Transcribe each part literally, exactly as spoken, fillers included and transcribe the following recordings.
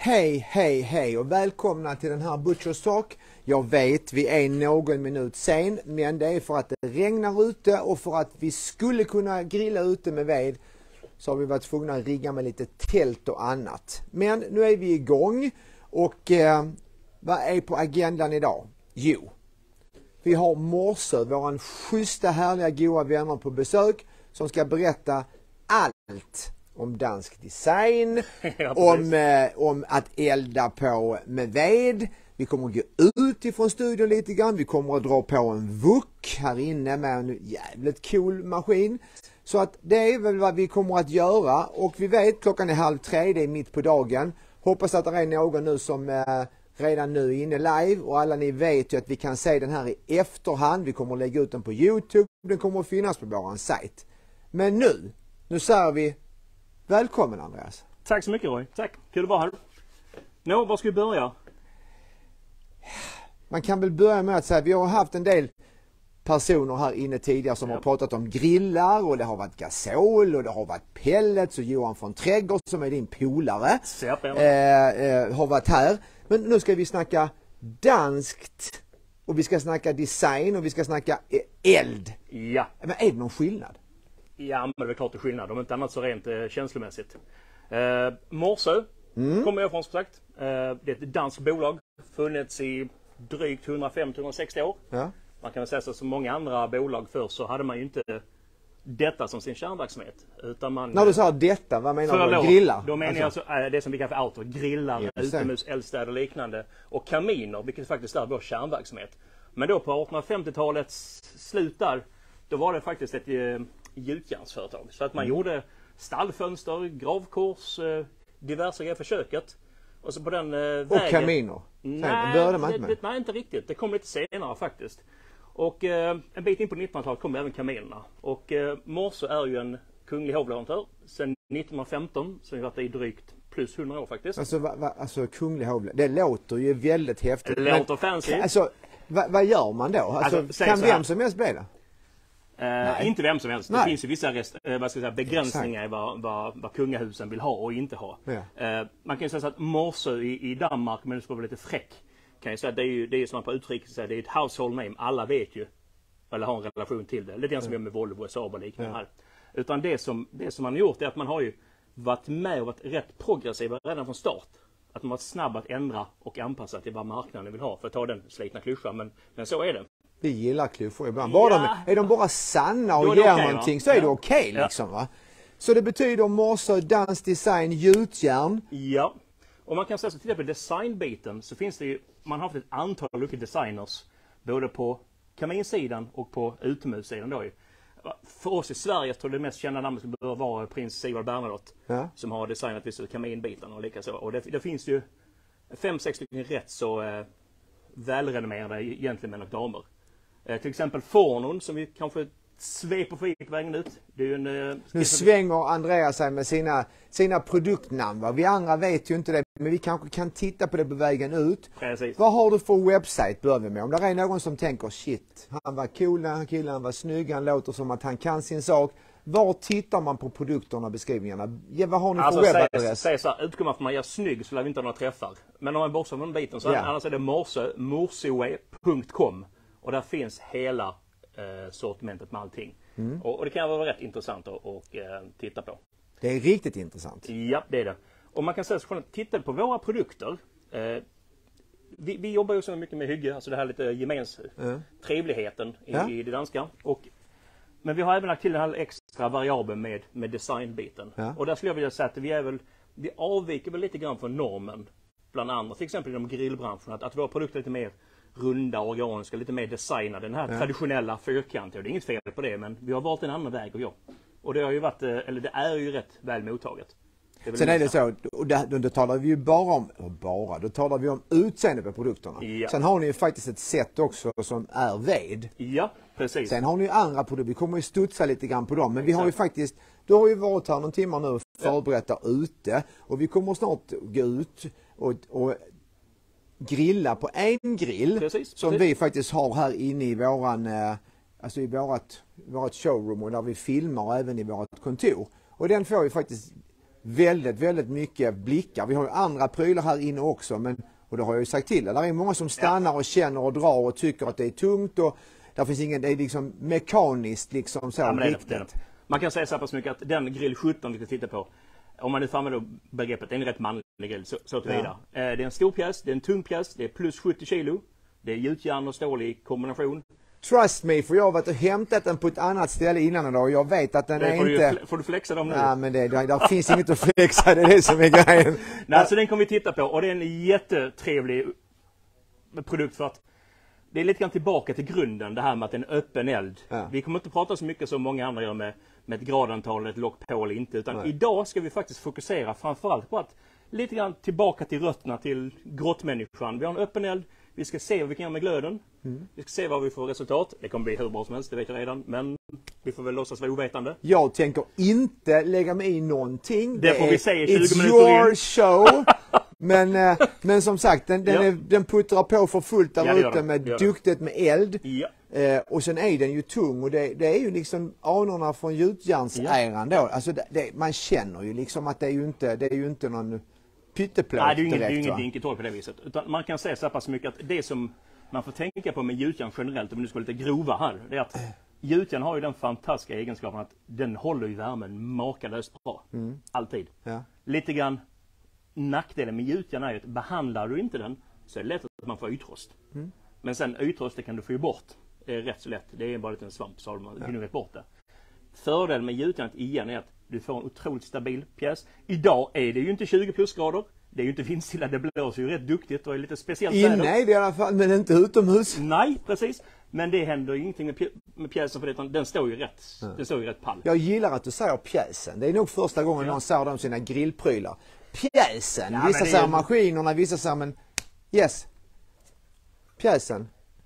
Hej, hej, hej och välkomna till den här Butchers Talk. Jag vet, vi är någon minut sen, men det är för att det regnar ute och för att vi skulle kunna grilla ute med ved så har vi varit tvungna att rigga med lite tält och annat. Men nu är vi igång och eh, vad är på agendan idag? Jo, vi har Morsö, våran schyssta, härliga, goda vänner på besök som ska berätta allt om dansk design, ja, om, eh, om att elda på med ved. Vi kommer att gå ut ifrån studion lite grann. Vi kommer att dra på en vuk här inne med en jävligt cool maskin. Så att det är väl vad vi kommer att göra. Och vi vet, klockan är halv tre, det är mitt på dagen. Hoppas att det är någon nu som eh, redan nu är inne live. Och alla ni vet ju att vi kan se den här i efterhand. Vi kommer att lägga ut den på YouTube. Den kommer att finnas på vår sajt. Men nu, nu säger vi välkommen Andreas. Tack så mycket Roy. Tack. Kul att vara här. Nå, var ska vi börja? Man kan väl börja med att säga att vi har haft en del personer här inne tidigare som ja. har pratat om grillar och det har varit gasol och det har varit pellets och Johan från Trädgård som är din polare eh, eh, har varit här. Men nu ska vi snacka danskt och vi ska snacka design och vi ska snacka eld. Ja. Men är det någon skillnad? Ja, men det är klart det är skillnad. Om inte annat så rent eh, känslomässigt. Eh, Morsö mm. kommer jag från som sagt. Eh, det är ett danskt bolag. Funnits i drygt hundrafemtio till hundrasextio år. Ja. Man kan väl säga så som många andra bolag för så hade man ju inte detta som sin kärnverksamhet. Utan man, när du sa detta, vad menar du? Grillar? Då menar alltså. jag alltså, det som vi kallar för outdoor. Grillar, ja, utomhus, eldstäder och liknande. Och kaminer, vilket faktiskt är vår kärnverksamhet. Men då på artonhundrafemtiotalets slut där, då var det faktiskt ett eh, gjutjärnsföretag. Så att man mm. gjorde stallfönster, gravkors, eh, diverse grejer för köket. Och så på den eh, vägen... Och kaminer? Nej, det, det, det, nej, inte riktigt. Det kom lite senare faktiskt. Och eh, en bit in på nittonhundratalet kom även kaminerna. Och eh, Morsö är ju en kunglig hovleverantör sedan nittonhundrafemton. Så vi har varit i drygt plus hundra år faktiskt. Alltså, va, va, alltså kunglig hovleverantör, det låter ju väldigt häftigt. Det låter fancy. Alltså, va, vad gör man då? Alltså, alltså kan vem som helst bli det? Uh, inte vem som helst. Nej. Det finns ju vissa rest, uh, vad ska jag säga, begränsningar i vad, vad, vad kungahusen vill ha och inte ha. Ja. Uh, man kan ju säga så att Morsö i, i Danmark, men det ska vara lite fräck, kan jag säga att det är ju det är som man på utrikes säger, det är ett household name. Alla vet ju, eller har en relation till det. Lite grann som ja. med Volvo och Saab och liknande ja. här. Utan det som, det som man har gjort är att man har ju varit med och varit rätt progressiva redan från start. Att man varit snabb att ändra och anpassa till vad marknaden vill ha. För att ta den slitna klyschan, men, men så är det. Vi gillar klyschor ibland. Ja. De, är de bara sanna och ger okay, någonting va? så är ja. det okej okay, liksom ja. va? Så det betyder Morsö, dans, design, gjutjärn. Ja. Och man kan säga så titta på designbiten så finns det ju, man har haft ett antal olika designers både på kaminsidan och på utomhussidan då ju. För oss i Sverige tror jag det mest kända namnet skulle bör vara prins Sigvard Bernadotte ja. som har designat vissa kaminbitarna och likaså. Och det, det finns ju fem, sex stycken rätt så eh, välrenommerade gentlemän och damer. Eh, till exempel Fornon som vi kanske sveper för på vägen ut. Det är ju en, eh, nu svänger Andreas sig med sina, sina produktnamn. Va? Vi andra vet ju inte det, men vi kanske kan titta på det på vägen ut. Precis. Vad har du för webbsite börjar vi med? Om det är någon som tänker shit, han var cool, han killen han var snygg, han låter som att han kan sin sak. Var tittar man på produkterna och beskrivningarna? Ja, vad har ni alltså, för webbadress? Säg så här, utgår man för man gör snygg så lär vi inte ha några träffar. Men om man bortsar från den biten så yeah. annars är det morsö, morsoe punkt com. Och där finns hela eh, sortimentet med allting. Mm. Och, och det kan vara rätt intressant att och, eh, titta på. Det är riktigt intressant. Ja, det är det. Och man kan säga så att titta på våra produkter. Eh, vi, vi jobbar ju så mycket med hygge, alltså det här lite gemens mm. trevligheten i, ja. i det danska. Och, men vi har även lagt till den här extra variabeln med, med designbiten. Ja. Och där skulle jag vilja säga att vi är väl, vi avviker väl lite grann från normen bland andra. Till exempel inom grillbranschen, att, att våra produkter är lite mer runda, organiska, lite mer designade. Den här ja. traditionella fyrkanten. Det är inget fel på det, men vi har valt en annan väg att gå. Och det har ju varit, eller det är ju rätt väl mottaget. Är Sen är det så, och då, då talar vi ju bara om, bara, då talar vi om utseende på produkterna. Ja. Sen har ni ju faktiskt ett sätt också som är ved. Ja, precis. Sen har ni ju andra produkter, vi kommer ju studsa lite grann på dem, men vi har ju faktiskt, du har ju varit här någon timmar nu och förberett ja. ute, och vi kommer snart gå ut och, och grilla på en grill precis, som precis. vi faktiskt har här inne i våran, eh, alltså i vårat, vårat showroom och där vi filmar och även i vårat kontor. Och den får ju faktiskt väldigt, väldigt mycket blickar. Vi har ju andra prylar här inne också, men, och det har jag ju sagt till. Det är många som stannar och känner och drar och tycker att det är tungt och där finns ingen, det är liksom mekaniskt liksom så ja, det är riktigt. det, det är det. Man kan säga så pass mycket att den grill sjutton vi ska titta på, om man nu får använda begreppet, det är en rätt manlig grill, så, så tillvida. Ja. Eh, det är en stor pjäs, det är en tung pjäs, det är plus sjuttio kilo, det är gjutjärn och stål i kombination. Trust me, för jag har varit och hämtat den på ett annat ställe innan idag och jag vet att den det är får inte... Du, får du flexa dem nu? Ja, men det, där, där finns inget att flexa, det är det som är grejen. Nej, så den kommer vi titta på och det är en jättetrevlig produkt för att det är lite grann tillbaka till grunden, det här med att det är en öppen eld. Ja. Vi kommer inte prata så mycket som många andra gör med, med ett gradantal, ett lock på eller inte, utan Nej. idag ska vi faktiskt fokusera framförallt på att lite grann tillbaka till rötterna, till grottmänniskan. Vi har en öppen eld, vi ska se vad vi kan göra med glöden. Mm. Vi ska se vad vi får resultat. Det kommer bli hur bra som helst, det vet jag redan, men vi får väl låtsas vara ovetande. Jag tänker inte lägga mig i någonting. Det, det får är, vi säga tjugo it's minuter your in. show. Men, eh, men som sagt, den, den, ja. är, den puttrar på för fullt där ja, ute med duktigt med eld. Ja. Eh, och sen är den ju tung och det, det är ju liksom anorna från gjutjärnsäran då. Alltså det, det, man känner ju liksom att det är ju inte, det är ju inte någon pytteplåt. Nej, det är ju ingen, direkt, det är ingen dinketorg på det viset. Utan man kan säga så pass mycket att det som man får tänka på med gjutjärn generellt, om vi nu ska vara lite grova här, det är att gjutjärn har ju den fantastiska egenskapen att den håller ju värmen makalöst bra. Mm. Alltid. Ja. Lite grann nackdelen med gjutjärn är att behandlar du inte den så är det lätt att man får ytrost. Mm. Men sen ytrost kan du få ju bort. Det är rätt så lätt. Det är bara lite en svamp så har man ja. vet bort det. Fördelen med gjutjärnet igen är att du får en otroligt stabil pjäs. Idag är det ju inte tjugo plusgrader. Det är ju inte vindstilla, det blåser ju rätt duktigt och är lite speciellt. Inne är det i alla fall, men inte utomhus. Nej, precis. Men det händer ju ingenting med, pj med pjäsen för det, utan den står ju rätt, ja. den står ju rätt pall. Jag gillar att du säger pjäsen. Det är nog första gången ja. någon säger om sina grillprylar. Pjäsen! Ja, vissa säger är... maskinerna, vissa säger men... Yes. Pjäsen.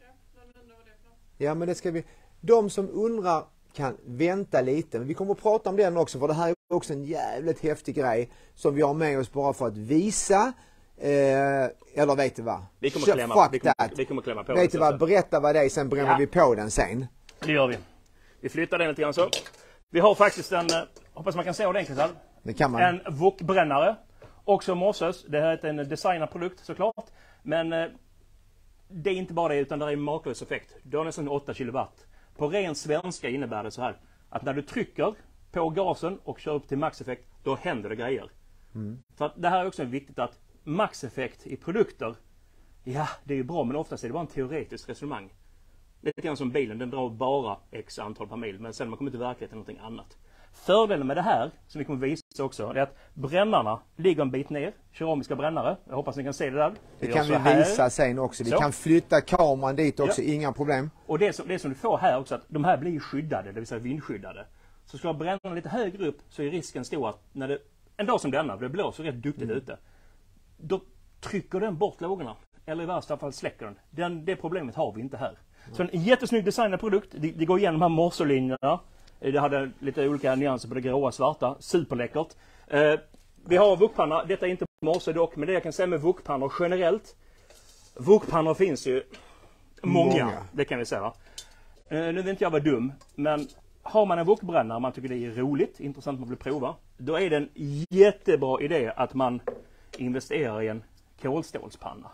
Ja, men det ska vi... De som undrar kan vänta lite. Men vi kommer att prata om den också, för det här är också en jävligt häftig grej som vi har med oss bara för att visa. Eh, eller vet du vad? Vi kommer, klämma, vi kommer, vi kommer klämma på vet du vad? Berätta vad det är, sen bränner ja. vi på den sen. Det gör vi. Vi flyttar den lite grann så. Vi har faktiskt en, hoppas man kan se ordentligt här. Det kan man. En wokbrännare. Också Morses. Det här är en designad produkt såklart. Men eh, det är inte bara det, utan det är en makalös effekt. Du har nästan åtta kilowatt. På ren svenska innebär det så här att när du trycker på gasen och kör upp till maxeffekt, då händer det grejer. Mm. Så att det här är också viktigt att maxeffekt i produkter, ja det är ju bra, men oftast är det bara en teoretisk resonemang. Det är lite grann som bilen, den drar bara x antal per mil, men sen man kommer till verkligheten någonting annat. Fördelen med det här, som vi kommer visa också, är att brännarna ligger en bit ner, keramiska brännare. Jag hoppas ni kan se det där. Det, det kan vi här. visa sen också. Vi så. kan flytta kameran dit också, ja. inga problem. Och det som, det som du får här också, att de här blir skyddade, det vill säga vindskyddade. Så ska brännarna lite högre upp så är risken stor att när det, en dag som denna, det blåser rätt duktigt mm. ute, då trycker den bort lågorna. Eller i värsta fall släcker den. den. Det problemet har vi inte här. Mm. Så en jättesnygg designad produkt. Det, det går igenom de här morselinjerna. Det hade lite olika nyanser på det gråa svarta. Superläckert. Eh, vi har wokpanna. Detta är inte morse dock, men det jag kan säga med wokpannor generellt. Wokpannor finns ju många, många. Det kan vi säga. Eh, nu vill inte jag vara dum, men har man en wokbrännare, man tycker det är roligt, intressant man vill prova, då är det en jättebra idé att man investerar i en kolstålspanna.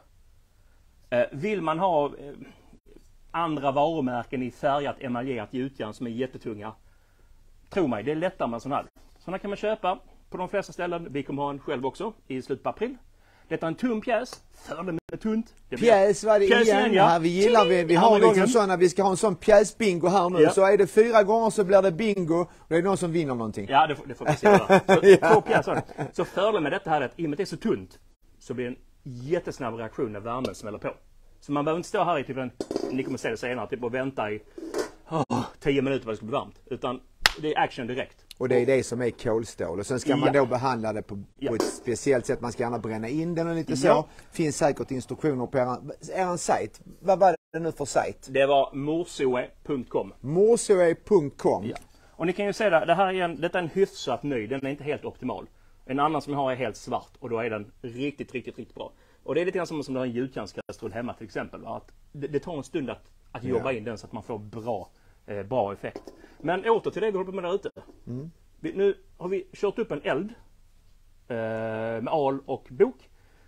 Eh, vill man ha eh, andra varumärken i färgat emaljerat gjutjärn som är jättetunga, tro mig, det är lättare med sån här. Såna kan man köpa på de flesta ställen. Vi kommer ha en själv också i slutet på april. Detta är en tunn pjäs. Fördel med tunt. Pjäs var det pjäs igen. igen ja. Här, vi gillar vi. Vi har liksom såna, vi ska ha en sån pjäsbingo här nu. Ja. Så är det fyra gånger så blir det bingo. Och det är någon som vinner någonting. Ja, det får, det får vi se. Så, ja. två pjäser. Så fördelen med detta här är att i och med att det är så tunt så blir det en jättesnabb reaktion när värmen smäller på. Så man behöver inte stå här i typ en, ni kommer se det senare, typ och vänta i oh, tio minuter för att det ska bli varmt. Utan det är action direkt. Och det är det som är kolstål. Och sen ska man ja. då behandla det på, ja. på ett speciellt sätt. Man ska gärna bränna in den och lite så. Ja. Finns säkert instruktioner på er, er sajt. Vad var det nu för sajt? Det var morsoe punkt com. morsoe punkt com. Ja. Och ni kan ju se det, det här är en, detta är en hyfsat ny. Den är inte helt optimal. En annan som jag har är helt svart. Och då är den riktigt, riktigt, riktigt bra. Och det är lite grann som, som det har en gjutjärnskastrull hemma till exempel. Att det, det tar en stund att, att jobba ja. in den så att man får bra Eh, bra effekt. Men åter till det vi håller på med där ute. Mm. Vi, nu har vi kört upp en eld eh, med al och bok.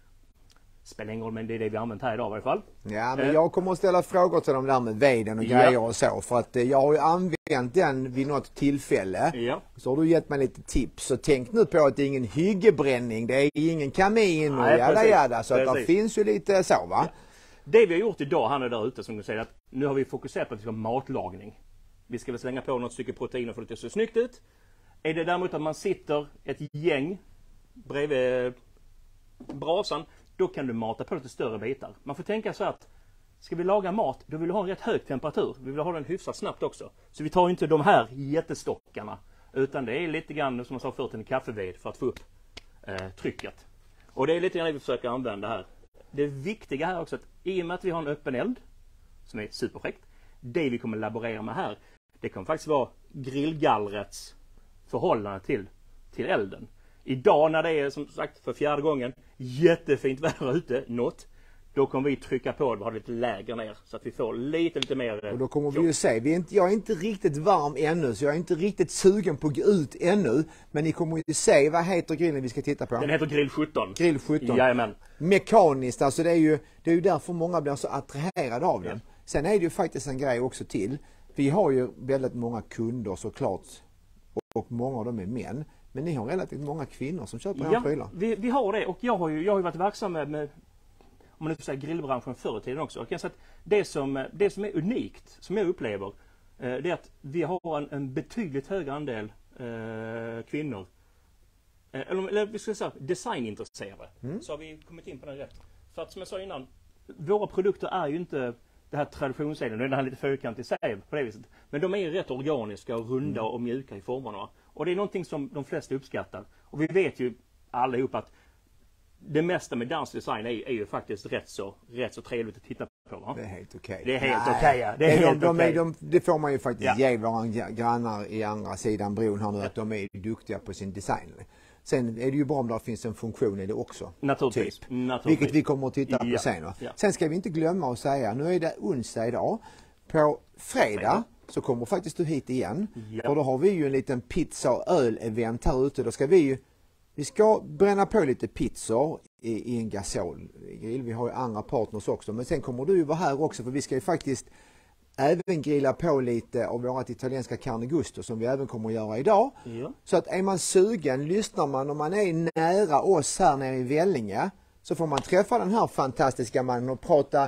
Spelar ingen roll, men det är det vi har använt här idag i varje fall. Ja, men jag kommer att ställa frågor till dem där med veden och ja. grejer och så. För att jag har ju använt den vid något tillfälle. Ja. Så har du gett mig lite tips. Så tänk nu på att det är ingen hyggebränning. Det är ingen kamin och Nej, jada jada. Så att det finns ju lite så, va? Ja. Det vi har gjort idag, han är där ute som du säger, att nu har vi fokuserat på att vi ska ha matlagning. Vi ska väl slänga på något stycke proteiner för att det ser snyggt ut. Är det däremot att man sitter ett gäng bredvid brasan, då kan du mata på lite större bitar. Man får tänka så att ska vi laga mat, då vill vi ha en rätt hög temperatur. Vi vill ha den hyfsat snabbt också. Så vi tar inte de här jättestockarna, utan det är lite grann som man sa förut, en kaffeved för att få upp eh, trycket. Och det är lite grann det vi försöker använda här. Det viktiga här också att i och med att vi har en öppen eld, som är superfräckt, det vi kommer laborera med här, det kommer faktiskt vara grillgallrets förhållande till, till elden. Idag när det är som sagt för fjärde gången jättefint väder ute, något, då kommer vi trycka på det och ha lite lägre ner så att vi får lite lite mer. Och då kommer vi ju se, vi är inte, jag är inte riktigt varm ännu så jag är inte riktigt sugen på att gå ut ännu. Men ni kommer ju se, vad heter grillen vi ska titta på? Den heter Grill sjutton. Grill sjutton. Jajamän. Mekaniskt, alltså det är ju, det är ju därför många blir så attraherade av den. Ja. Sen är det ju faktiskt en grej också till. Vi har ju väldigt många kunder såklart och många av dem är män. Men ni har relativt många kvinnor som köper ja, prylar. Vi, vi har det och jag har ju, jag har ju varit verksam med, med om man nu får säga grillbranschen förr i tiden också. Jag kan säga att det som, det som är unikt, som jag upplever, det är att vi har en, en betydligt högre andel eh, kvinnor. Eller, eller vi ska säga designintresserade. Mm. Så har vi kommit in på den rätt. För att som jag sa innan, våra produkter är ju inte det här traditionsdelen, det är den här lite fyrkantig säv på det viset. Men de är ju rätt organiska och runda mm. och mjuka i formerna. Och det är någonting som de flesta uppskattar. Och vi vet ju allihop att det mesta med dansdesign är, är ju faktiskt rätt så, rätt så trevligt att titta på. Va? Det är helt okej. Okay. Det är helt okej. Okay, ja. Det, är de, helt de, okay. de, det får man ju faktiskt ja. ge våra grannar i andra sidan bron här nu, ja. Att de är duktiga på sin design. Sen är det ju bra om det finns en funktion i det också. Naturligtvis. Typ. Naturligtvis. Vilket vi kommer att titta ja. på sen. Va? Ja. Sen ska vi inte glömma att säga, nu är det onsdag idag. På fredag, fredag. så kommer faktiskt du hit igen. Ja. Och då har vi ju en liten pizza och öl-event här ute. Då ska vi ju, vi ska bränna på lite pizzor i, i en gasolgrill. Vi har ju andra partners också. Men sen kommer du ju vara här också, för vi ska ju faktiskt även grilla på lite av vårat italienska carne gusto som vi även kommer att göra idag. Ja. Så att är man sugen, lyssnar man om man är nära oss här nere i Vellinge, så får man träffa den här fantastiska mannen och prata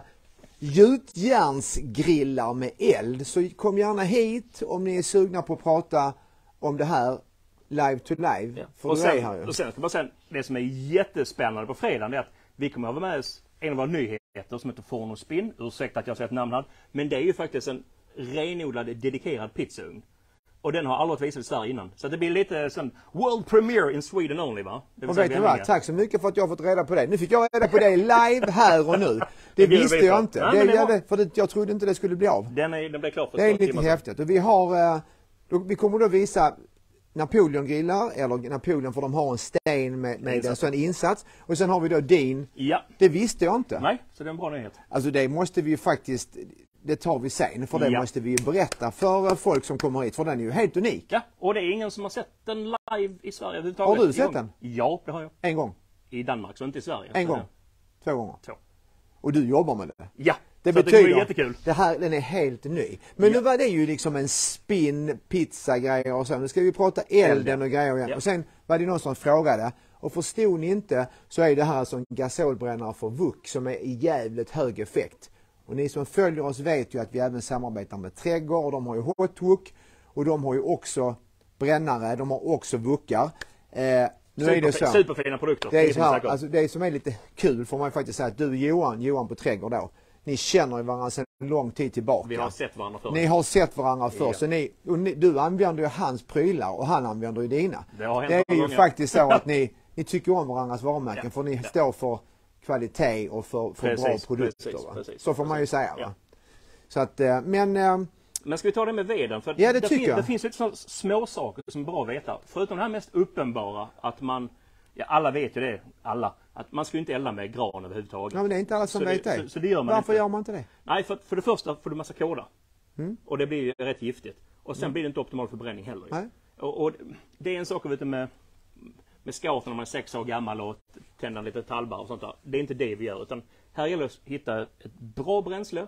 gjutjärnsgrillar med eld. Så kom gärna hit om ni är sugna på att prata om det här live to live. Ja. För och, sen, här, och sen ska man säga, det som är jättespännande på fredagen är att vi kommer att ha med oss en av våra nyheter som heter Forno Spin. Ursäkta att jag säger ett namn här. Men det är ju faktiskt en renodlad, dedikerad pizzaugn. Och den har aldrig visats där innan. Så det blir lite sån world premiere in Sweden only, va? Och vet du vad? Tack så mycket för att jag har fått reda på det. Nu fick jag reda på det live här och nu. Det visste jag inte. Nej, det, det var... För det, jag trodde inte det skulle bli av. Den, är, den blir klar för det är lite häftigt. Och vi har, då, vi kommer då visa Napoleon-grillar, eller Napoleon för de har en sten med, med en sån insats. Och sen har vi då din. Ja. Det visste jag inte. Nej, så det är en bra nyhet. Alltså det måste vi ju faktiskt, det tar vi sen. För det ja. måste vi ju berätta för folk som kommer hit. För den är ju helt unik. Ja, och det är ingen som har sett den live i Sverige överhuvudtaget. Har du sett den? Ja, det har jag. En gång? I Danmark, så inte i Sverige. En gång? Två gånger? Två. Och du jobbar med det? Ja. Det så betyder, det är jättekul. Det här, den är helt ny. Men ja. nu var det ju liksom en spin, pizza grejer och så. Nu ska vi prata elden och grejer igen. Ja. Och sen var det någon som frågade. Och förstod ni inte, så är det här som en gasolbrännare för V U C som är i jävligt hög effekt. Och ni som följer oss vet ju att vi även samarbetar med Trädgård. De har ju Hot W O C och de har ju också brännare. De har också V U C-ar. Eh, Nu Super, är det så. Superfina produkter. Det, är så här, alltså det som är lite kul får man faktiskt säga att du Johan, Johan på Trädgård då, ni känner ju varandra sedan lång tid tillbaka. Vi har sett varandra förr. Ni har sett varandra förr. Ja. Så ni, och ni, du använder ju hans prylar och han använder ju dina. Det, har hänt det är ju gånger. faktiskt så att ni, ni tycker om varandras varumärken ja. för ni ja. står för kvalitet och för, för precis, bra produkter. Precis, precis, så får precis. man ju säga. Ja. Va? Så att, men... Men ska vi ta det med veden? För ja, det, det, tycker fin, jag. det finns lite sådana små saker som är bra att veta. Förutom det här mest uppenbara att man, ja alla vet ju det, alla, att man ska ju inte elda med gran överhuvudtaget. Ja, men det är inte alla som så vet det. det. Så, så det gör man Varför inte. gör man inte det? Nej, för, för det första får du massa koda. Mm. Och det blir ju rätt giftigt. Och sen mm. blir det inte optimal förbränning heller. Nej. Och, och det är en sak att veta med, med scouter när man är sex år gammal och tänder lite tallbar och sånt där. Det är inte det vi gör, utan här gäller det att hitta ett bra bränsle.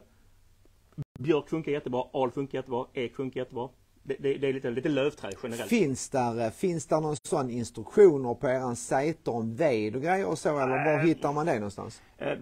Björk funkar jättebra, al funkar jättebra, ek funkar jättebra. Det, det, det är lite, lite lövträd generellt. Finns där, finns där någon sån instruktioner på eran sajter om ved och grejer och så, eller var hittar man det någonstans?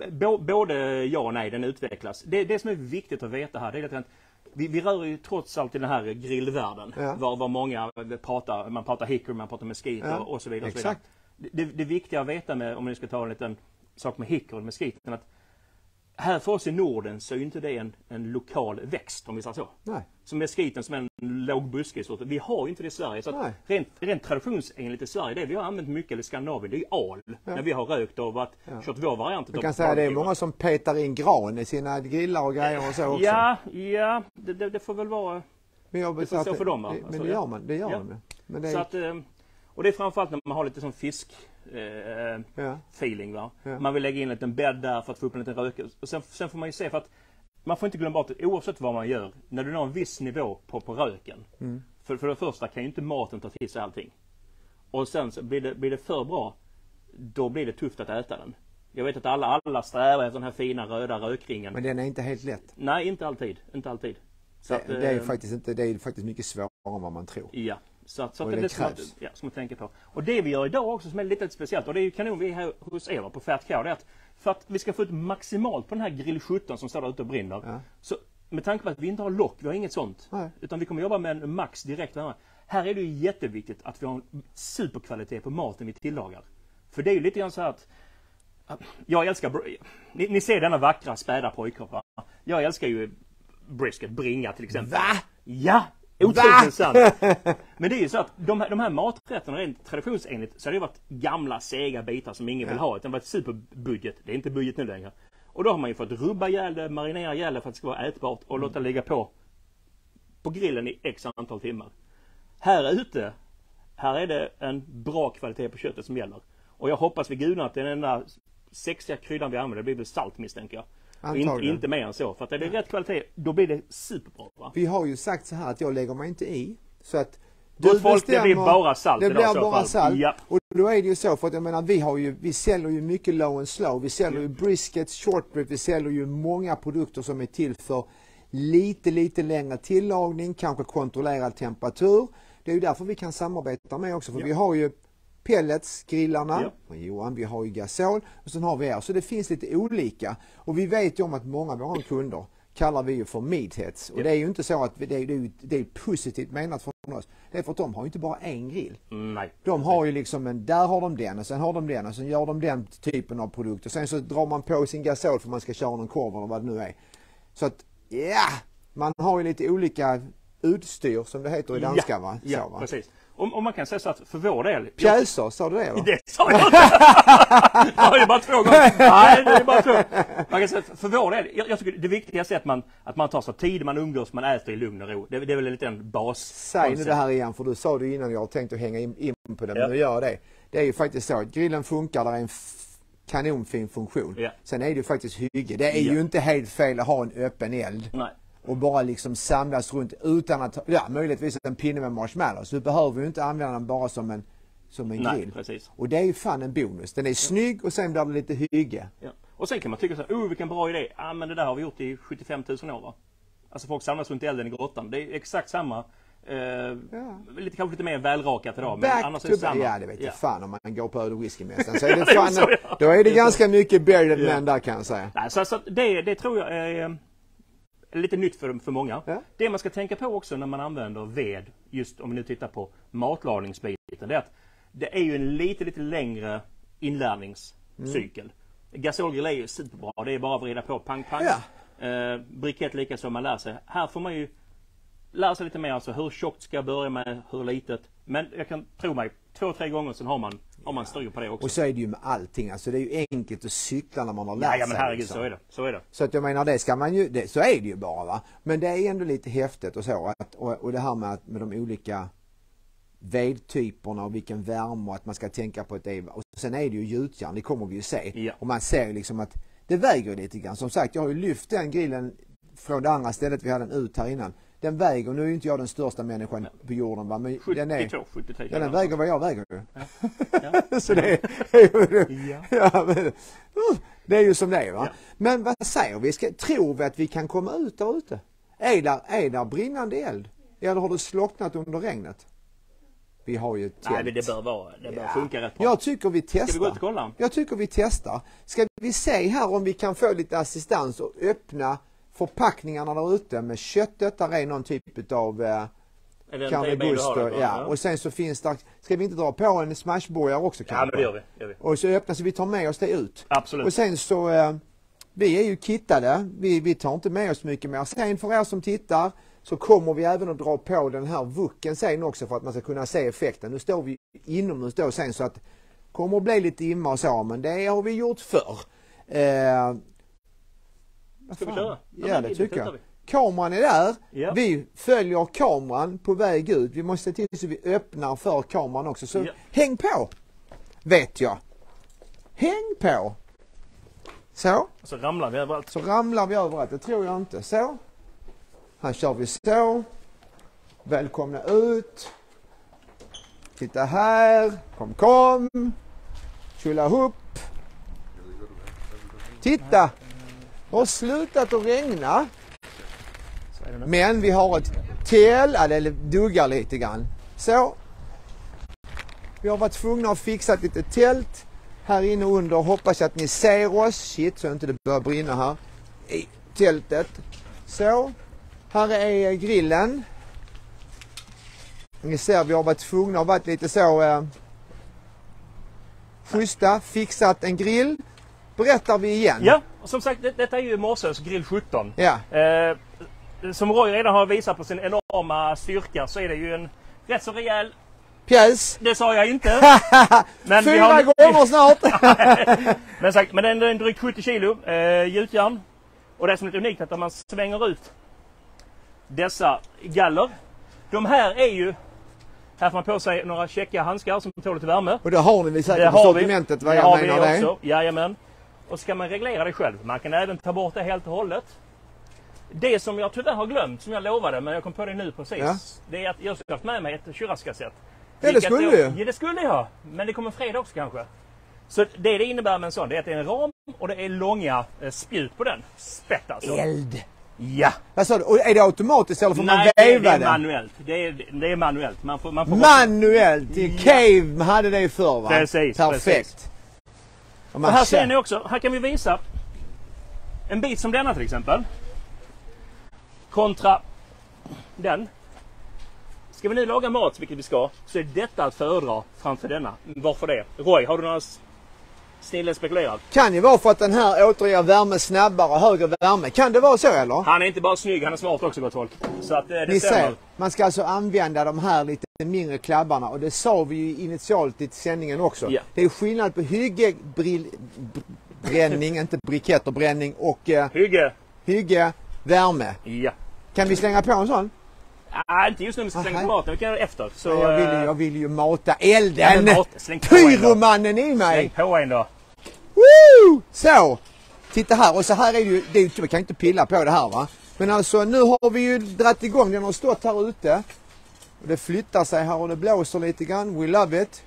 Både ja och nej, den utvecklas. Det, det som är viktigt att veta här, det är att vi, vi rör ju trots allt i den här grillvärlden. Ja. Var, var många pratar, man pratar hickory, man pratar mesquite ja. och, och så vidare. Och så vidare. Det, det viktiga att veta med, om ni ska ta en liten sak med hickory och mesquite, att här för oss i Norden så är inte det en, en lokal växt, om vi säger så. Nej. Som mesquiten som en låg buskis. Vi har ju inte det i Sverige. Så att rent, rent traditionsenligt i Sverige, det vi har använt mycket i Skandinavien, det är ju al. Ja. När vi har rökt och varit, ja. kört vår variant. Du kan säga att det är många som petar in gran i sina grillar och grejer och så också. Ja, ja det, det, det får väl vara men jag det får så för dem. Det, alltså, men det gör man, det gör ja. man. Men det är... Så att, och det är framförallt när man har lite sån fisk eh, ja. feeling va. Ja. Man vill lägga in en liten bädd där för att få upp en liten rök. Och sen, sen får man ju se, för att man får inte glömma bort att oavsett vad man gör, när du når en viss nivå på, på röken. Mm. För, för det första kan ju inte maten ta till sig allting. Och sen så blir det, blir det för bra, då blir det tufft att äta den. Jag vet att alla, alla strävar efter den här fina röda rökringen. Men den är inte helt lätt. Nej, inte alltid. Inte alltid. Så det, att, det, är ju faktiskt inte, det är faktiskt mycket svårare än vad man tror. Ja. Så, att, så att det är det som, ja, som man tänker på. Och det vi gör idag också som är lite speciellt, och det är ju kanon vi är här hos er på Fat Cow, det är att för att vi ska få ut maximalt på den här grill sjutton som står där ute och brinner. Ja. Så med tanke på att vi inte har lock, vi har inget sånt. Nej. Utan vi kommer jobba med en max direkt. Här är det ju jätteviktigt att vi har en superkvalitet på maten vi tillagar. För det är ju lite grann så här att jag älskar, ni, ni ser denna vackra späda pojkar va? Jag älskar ju brisket, bringa till exempel. Va? Ja! Otroligt sant. Men det är ju så att de här, de här maträtterna rent traditionsenligt så har det varit gamla sega bitar som ingen ja. vill ha. Utan det har varit superbudget. Det är inte budget nu längre. Och då har man ju fått rubba ihjäl det, marinera ihjäl det för att det ska vara ätbart och mm. låta ligga på på grillen i x antal timmar. Här ute, här är det en bra kvalitet på köttet som gäller. Och jag hoppas vid gudarna att den enda sexiga kryddan vi använder, det blir väl salt misstänker jag. Inte, inte mer än så. För att är det rätt kvalitet, då blir det superbra. Va? Vi har ju sagt så här att jag lägger mig inte i. Så att du folk, det blir bara salt. Det blir bara salt. Ja. Och då är det ju så, för att jag menar, vi har ju, vi säljer ju mycket low and slow. Vi säljer ju briskets, short rib. Vi säljer ju många produkter som är till för lite, lite längre tillagning. Kanske kontrollerad temperatur. Det är ju därför vi kan samarbeta med också. För ja. vi har ju pelletsgrillarna, ja. Johan, vi har ju gasol och sen har vi er. Så det finns lite olika. Och vi vet ju om att många av våra kunder kallar vi ju för meatheads. Och ja. det är ju inte så att vi, det, är, det, är, det är positivt menat för oss. Det är för att de har ju inte bara en grill. Nej. De har ju liksom en, där har de den och sen har de den och sen gör de den typen av produkter. Sen så drar man på sin gasol för man ska köra någon korv eller vad det nu är. Så att, ja, yeah, man har ju lite olika utstyr som det heter i danska ja. va? Så, ja, va? precis. Om, om man kan säga så att för vår del... Pjäser, sa du det va? Det sa jag inte! Ja, det är bara två gånger. Nej, det är bara två. Man kan säga att för vår del, jag, jag tycker det viktigaste är att man, att man tar sig tid, man umgås, man äter i lugn och ro. Det, det är väl lite en bas. Säg nu det här igen, för du sa det innan jag har tänkt att hänga in, in på det, men ja. nu gör det. Det är ju faktiskt så att grillen funkar, där är en kanonfin funktion. Ja. Sen är det ju faktiskt hygge. Det är ja. ju inte helt fel att ha en öppen eld. Nej. Och bara liksom samlas runt utan att, ja, möjligtvis en pinne med marshmallows. Du behöver ju inte använda den bara som en, som en Nej, grill. Precis. Och det är ju fan en bonus. Den är ja. snygg och sen blir det lite hygge. Ja. Och sen kan man tycka så här, oh vilken bra idé. Ja, men det där har vi gjort i sjuttiofem tusen år va? Alltså folk samlas runt i elden i grottan. Det är exakt samma. Eh, ja. Lite, kanske lite mer välrakat idag. Men Back annars är det samma. Ja, det vet jag. Ja. Fan om man går på öl och whiskymässan. Så är det fan, så, ja. Då är det, det är ganska så. mycket bearded ja. men där kan jag säga. Nej, så, så det, det tror jag är... lite nytt för, för många. Ja. Det man ska tänka på också när man använder ved, just om vi nu tittar på matlagningsbiten, det är att det är ju en lite, lite längre inlärningscykel. Mm. Gasolgrill är ju superbra, det är bara att vrida på pang, pang. Ja. Eh, brikett lika som man lär sig. Här får man ju lära sig lite mer, alltså hur tjockt ska jag börja med, hur litet. Men jag kan tro mig, två, tre gånger sen har man har man styr på det också. Och så är det ju med allting. Alltså det är ju enkelt att cykla när man har lärt sig. Ja, ja men herregud, liksom. så är det. Så är det. Så att jag menar, det ska man ju, det, så är det ju bara va. Men det är ändå lite häftigt och så. Att, och, och det här med, med de olika vedtyperna och vilken värme och att man ska tänka på att det är. Och sen är det ju gjutjärn, det kommer vi ju se. Ja. Och man ser liksom att det väger lite grann. Som sagt, jag har ju lyft den grillen från det andra stället vi hade den ut här innan. den väger, nu är ju inte jag den största människan ja. på jorden va, men den är sjuttiotvå, sjuttiotre. Ja, den väger vad jag väger ju. Ja. Ja. Så det är ja. Ja, men, det är ju som det är va. Ja. Men vad säger vi? Ska, tror vi att vi kan komma ut där ute? Är där, är där brinnande eld? Eller har det slocknat under regnet? Vi har ju tält. Nej, det bör vara, det bör ja. funka rätt bra. Jag tycker vi testar. Ska vi gå ut och kolla? Jag tycker vi testar. Ska vi se här om vi kan få lite assistans och öppna förpackningarna där ute med köttet. Där är någon typ av eh, Carnegusto. Ja. ja. Och sen så finns det, ska vi inte dra på en smashburgare också kanske? Ja, men det gör vi. Gör vi. Och så öppnar så vi tar med oss det ut. Absolut. Och sen så, eh, vi är ju kittade. Vi, vi tar inte med oss mycket mer. Sen för er som tittar så kommer vi även att dra på den här vucken sen också för att man ska kunna se effekten. Nu står vi inomhus då sen så att kommer att bli lite imma och så, men det har vi gjort förr. Eh, Ska vi köra? Ja, ja det tycker jag. Vi. Kameran är där. Ja. Vi följer kameran på väg ut. Vi måste se till så vi öppnar för kameran också. Så ja. häng på, vet jag. Häng på. Så. Så ramlar vi överallt. Så ramlar vi överallt, det tror jag inte. Så. Här kör vi så. Välkomna ut. Titta här. Kom, kom. Chulla upp. Titta. Det har slutat att regna. Men vi har ett tält. Ja, det duggar lite grann. Så. Vi har varit tvungna att fixa lite tält. Här inne under. Hoppas att ni ser oss. Shit, så inte det börjar brinna här. I tältet. Så. Här är grillen. Ni ser, vi har varit tvungna att varit lite så eh, schyssta, fixat en grill. Berättar vi igen. Ja, och som sagt, det, detta är ju Måsös grill sjutton. Ja. Eh, som Roy redan har visat på sin enorma styrka så är det ju en rätt så rejäl pjäs. Det sa jag inte. Men Fyra vi har... gånger snart. men, sagt, men den är en drygt sjuttio kilo eh, gjutjärn. Och det är som är unikt att man svänger ut dessa galler. De här är ju, här får man på sig några checka handskar som tål lite värme. Och det har ni säkert på sortimentet, vad jag menar det. Också. Jajamän. Och ska man reglera det själv. Man kan även ta bort det helt och hållet. Det som jag tyvärr har glömt, som jag lovade, men jag kom på det nu precis. Ja. Det är att jag ska ha med mig ett kyraskassett. Ja, det skulle jag, ja, det skulle jag ha. Men det kommer fredag också kanske. Så det det innebär med en sån, det är att det är en ram och det är långa eh, spjut på den. Spett alltså. Eld. Ja. Vad sa du? Och är det automatiskt eller får Nej, man veva det? det är manuellt. Det är, det är manuellt. Man får, man får manuellt? Det är Cave hade det förr va? Precis. Perfekt. Precis. Och, och här ser ni också, här kan vi visa en bit som denna till exempel. Kontra den. Ska vi nu laga mat, vilket vi ska, så är detta att föredra framför denna. Varför det? Roy, har du några snillen spekulerat? Kan ju vara för att den här återger värme snabbare och högre värme. Kan det vara så eller? Han är inte bara snygg, han är smart också gott folk. Så att det Ni stämmer. Ser, man ska alltså använda de här lite mindre klabbarna och det sa vi ju initialt i sändningen också. Yeah. Det är skillnad på hygge, brill, bränning, inte briketterbränning och eh, hygge. hygge, värme. Ja. Yeah. Kan vi slänga på en sån? Nej, inte just nu vi ska slänga på maten, vi kan göra det efter. Så, jag, vill, jag vill ju mata elden. Ja, Pyromannen i mig. Släng på en då. Woo! Så, titta här. Och så här är det ju, det är ju, vi kan inte pilla på det här va. Men alltså nu har vi ju dratt igång, den har stått här ute. Och det flyttar sig här och det blåser lite grann. We love it.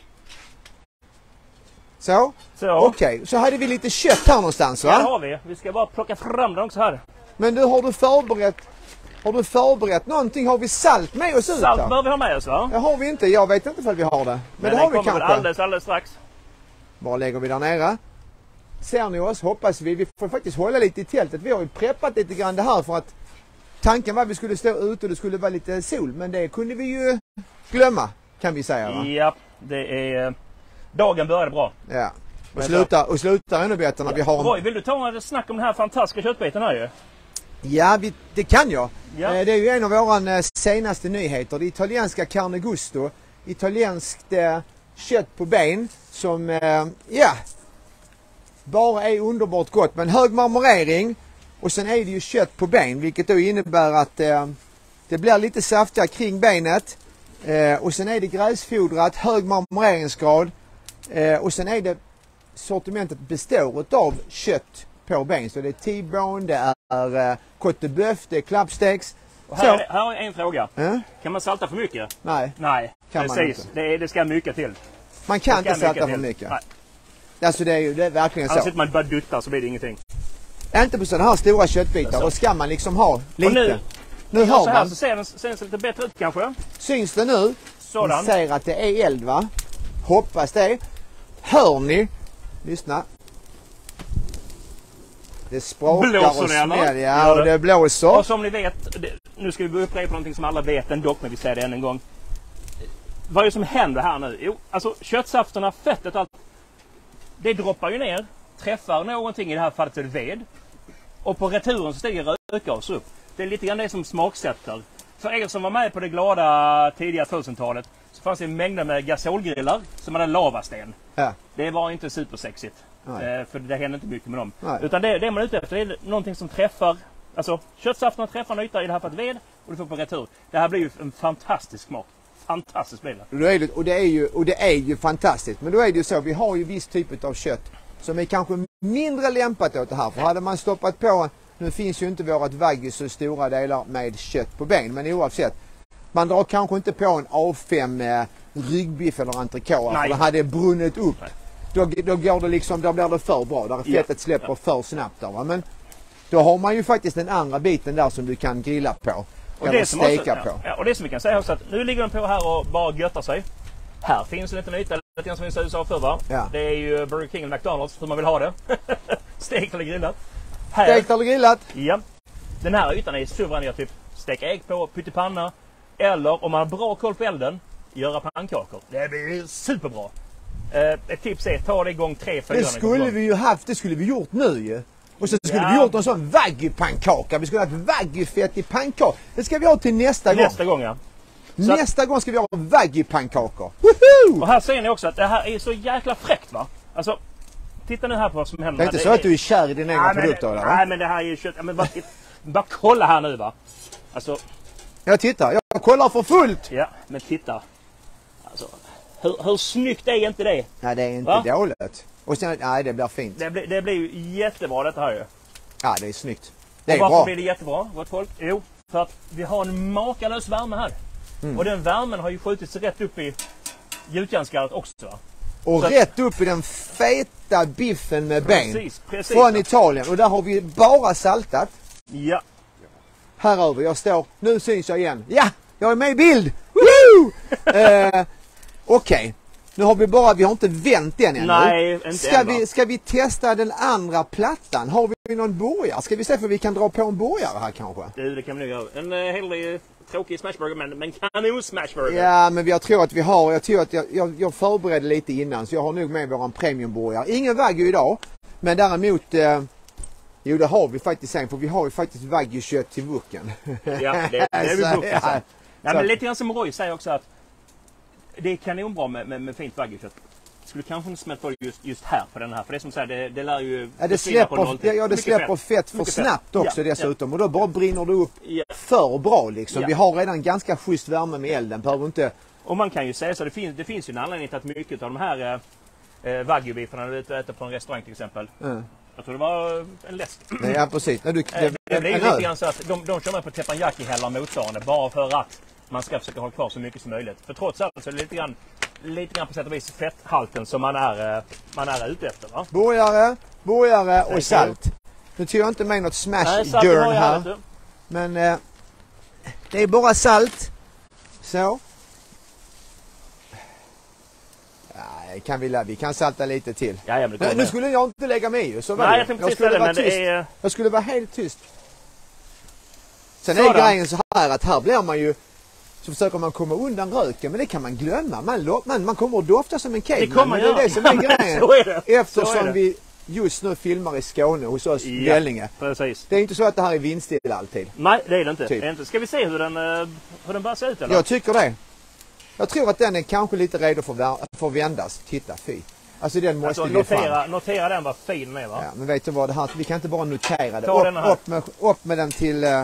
Så, så. Okej. Okay. Så hade vi lite kött här någonstans va? Ja, det har vi. Vi ska bara plocka fram den också här. Men du, har du förberett... Har du förberett någonting? Har vi salt med oss ut? Salt bör vi ha med oss va? Det har vi inte. Jag vet inte om vi har det. Men, Men det har vi kanske. alldeles, alldeles strax. Bara lägger vi där nere. Ser ni oss? Hoppas vi. Vi får faktiskt hålla lite i tältet. Vi har ju preppat lite grann det här för att tanken var att vi skulle stå ute och det skulle vara lite sol. Men det kunde vi ju glömma, kan vi säga va? Ja, det är... Dagen började bra. Ja. Och slutar, och slutar ännu bättre när ja. vi har... Roy, vill du ta en snack om den här fantastiska köttbiten här ju? Ja, vi, det kan jag. Ja. Det är ju en av våra senaste nyheter. Det italienska Carnegusto. Italienskt eh, kött på ben som, eh, ja, bara är underbart gott. Men hög marmorering och sen är det ju kött på ben, vilket då innebär att eh, det blir lite saftigare kring benet. Eh, och sen är det gräsfodrat, hög marmoreringsgrad. Eh, och sen är det, sortimentet består av kött på ben. Så det är T-bone, det är äh, côte de bœuf, det är klappsteaks. Och här, är, här är en fråga. Mm. Kan man salta för mycket? Nej. Nej, kan precis. Man inte. Det, är, det ska mycket till. Man kan inte salta mycket för till. mycket. Nej. Alltså det är ju det är verkligen Annars så. sitter man bara duttar så blir det ingenting. Inte på sådana här stora köttbitar. Då ska man liksom ha lite. Och nu, nu hör har så här man. så ser den, ser den lite bättre ut kanske. Syns det nu? Sådan. Ni ser att det är eld va? Hoppas det. Hör ni? Lyssna. Det sprakar Blåser och det, eller? smäller. Ja, Gör och det. det blåser. Och som ni vet, det, nu ska vi upprepa någonting som alla vet ändå, men vi säger det än en gång. Vad är det som händer här nu? Jo, alltså köttsafterna, fettet, allt. Det droppar ju ner, träffar någonting, i det här fallet så är det ved. Och på returen så stiger rökgas upp. Det är lite grann det som smaksätter. För er som var med på det glada tidiga tusentalet så fanns det mängder med gasolgrillar som hade lavasten. Ja. Det var inte supersexigt. Eh, för det hände inte mycket med dem. Nej. Utan det, det man är ute efter är någonting som träffar, alltså köttsafterna träffar en yta, i det här fallet ved, och du får på retur. Det här blir ju en fantastisk smak. Fantastiskt blir det. Och, då är det, och, det är ju, och det är ju fantastiskt. Men då är det ju så, vi har ju viss typ av kött som är kanske mindre lämpat åt det här. För hade man stoppat på, nu finns ju inte vårat wagyu så stora delar med kött på ben, men oavsett. Man drar kanske inte på en A fem eh, ryggbiff eller entrecote, för det hade brunnit upp. Då, då går det liksom, då blir det för bra, där fettet ja. släpper ja. för snabbt där, va? Men då har man ju faktiskt den andra biten där som du kan grilla på. Och eller det, som steka också, på. Ja, och det som vi kan säga också att nu ligger den på här och bara göttar sig. Här finns en liten yta, lite grann som vi sa förr va? Ja. Det är ju Burger King och McDonalds, hur man vill ha det. Stekt eller grillat. Här, Stekt eller grillat? Ja. Den här ytan är suverän att typ steka ägg på, pyttipanna. Eller om man har bra koll på elden, göra pannkakor. Det blir superbra. Uh, ett tips är, ta det igång tre, fyra. Det skulle vi ju haft, det skulle vi gjort nu ju. Och så skulle ja. vi gjort en sån wagyu-pannkaka. Vi skulle ha haft wagyu-fett i pannkaka. Det ska vi ha till nästa till gång. Nästa gång ja. Så nästa att, gång ska vi ha wagyu-pannkakor. Och här ser ni också att det här är så jäkla fräckt va. Alltså, titta nu här på vad som händer. Det är inte så att du är kär i din egna produkt då, eller? Nej men det här är ju kött. Men bara, bara kolla här nu va. Alltså. Jag tittar, jag kollar för fullt. Ja, men titta. Alltså, hur, hur snyggt är inte det? Nej, det är inte va? dåligt. Och sen, nej det blir fint. Det blir, det blir ju jättebra detta här ju. Ja, det är snyggt. Det är och varför bra. blir det jättebra, gott folk? Jo, för att vi har en makalös värme här. Mm. Och den värmen har ju skjutits rätt upp i gjutjärnsgaret också va? Och så rätt upp i den feta biffen med ben. Precis, precis. Från Italien. Och där har vi bara saltat. Ja. Här över, jag står, nu syns jag igen. Ja, jag är med i bild! Woo! eh, Okej, okay. Nu har vi bara, vi har inte vänt den ännu. Nej, inte ska än, vi, ska vi testa den andra plattan? Har vi någon burgare? Ska vi se för vi kan dra på en burgare här kanske? Det, det kan vi nog göra. En uh, helig tråkig smashburger, men, men kanon smashburger. Ja, men jag tror att vi har, jag tror att jag, jag, jag förberedde lite innan, så jag har nog med våran premiumburgare. Ingen wagyu idag, men däremot, eh, jo det har vi faktiskt sen, för vi har ju faktiskt wagyu-kött till vucken. Ja, det, det är vi vucken sen. Ja, så. Men lite grann som Roy säger också att det är kanonbra med, med, med fint wagyu-kött. Skulle kanske inte smält på just, just här på den här, för det är som säger, det, det lär ju... Ja, det släpper, ja, ja, det släpper fett, fett för mycket snabbt fett. också Ja, dessutom, och då bara brinner det upp ja. för bra liksom. Ja. Vi har redan ganska schysst värme med elden, behöver inte... Och man kan ju säga så, det finns, det finns ju en anledning till att mycket av de här eh, wagyu-biffarna du äter på en restaurang till exempel. Mm. Jag tror det var en läsk. Ja, precis. Nej, du, det, det, det blir ju en lite grann så att de, de kör med på teppanyaki-hällar motsvarande, bara för att man ska försöka hålla kvar så mycket som möjligt. För trots allt så är det lite grann, lite grann på sätt och vis fetthalten som man är, man är ute efter va? Burgare, burgare och salt. Nu tycker jag inte med något smash-gurn här. här men eh, det är bara salt. Så. Ja, kan vi, vi kan salta lite till. Ja, ja, men nu skulle jag inte lägga mig ju. Så Nej, jag, jag, skulle det, vara tyst. Är... jag skulle vara helt tyst. Sen Sådan. är grejen så här att här blir man ju, så försöker man komma undan röken, men det kan man glömma. Man, man, man kommer att dofta som en caveman. Det kommer det är det som är grejen. Så är det. Eftersom är det. vi just nu filmar i Skåne hos oss i ja, Vellinge. Precis. Det är inte så att det här är vindstill alltid. Nej, det är det inte. Typ. Det är inte. Ska vi se hur den, hur den börjar se ut eller? Jag tycker det. Jag tror att den är kanske lite redo för, för att vändas. Titta, fy. Alltså den måste alltså, gå notera, fram. notera den vad fin den är va? Ja, men vet du vad det här, vi kan inte bara notera det. Ta Upp, upp, med, upp med den till... Uh,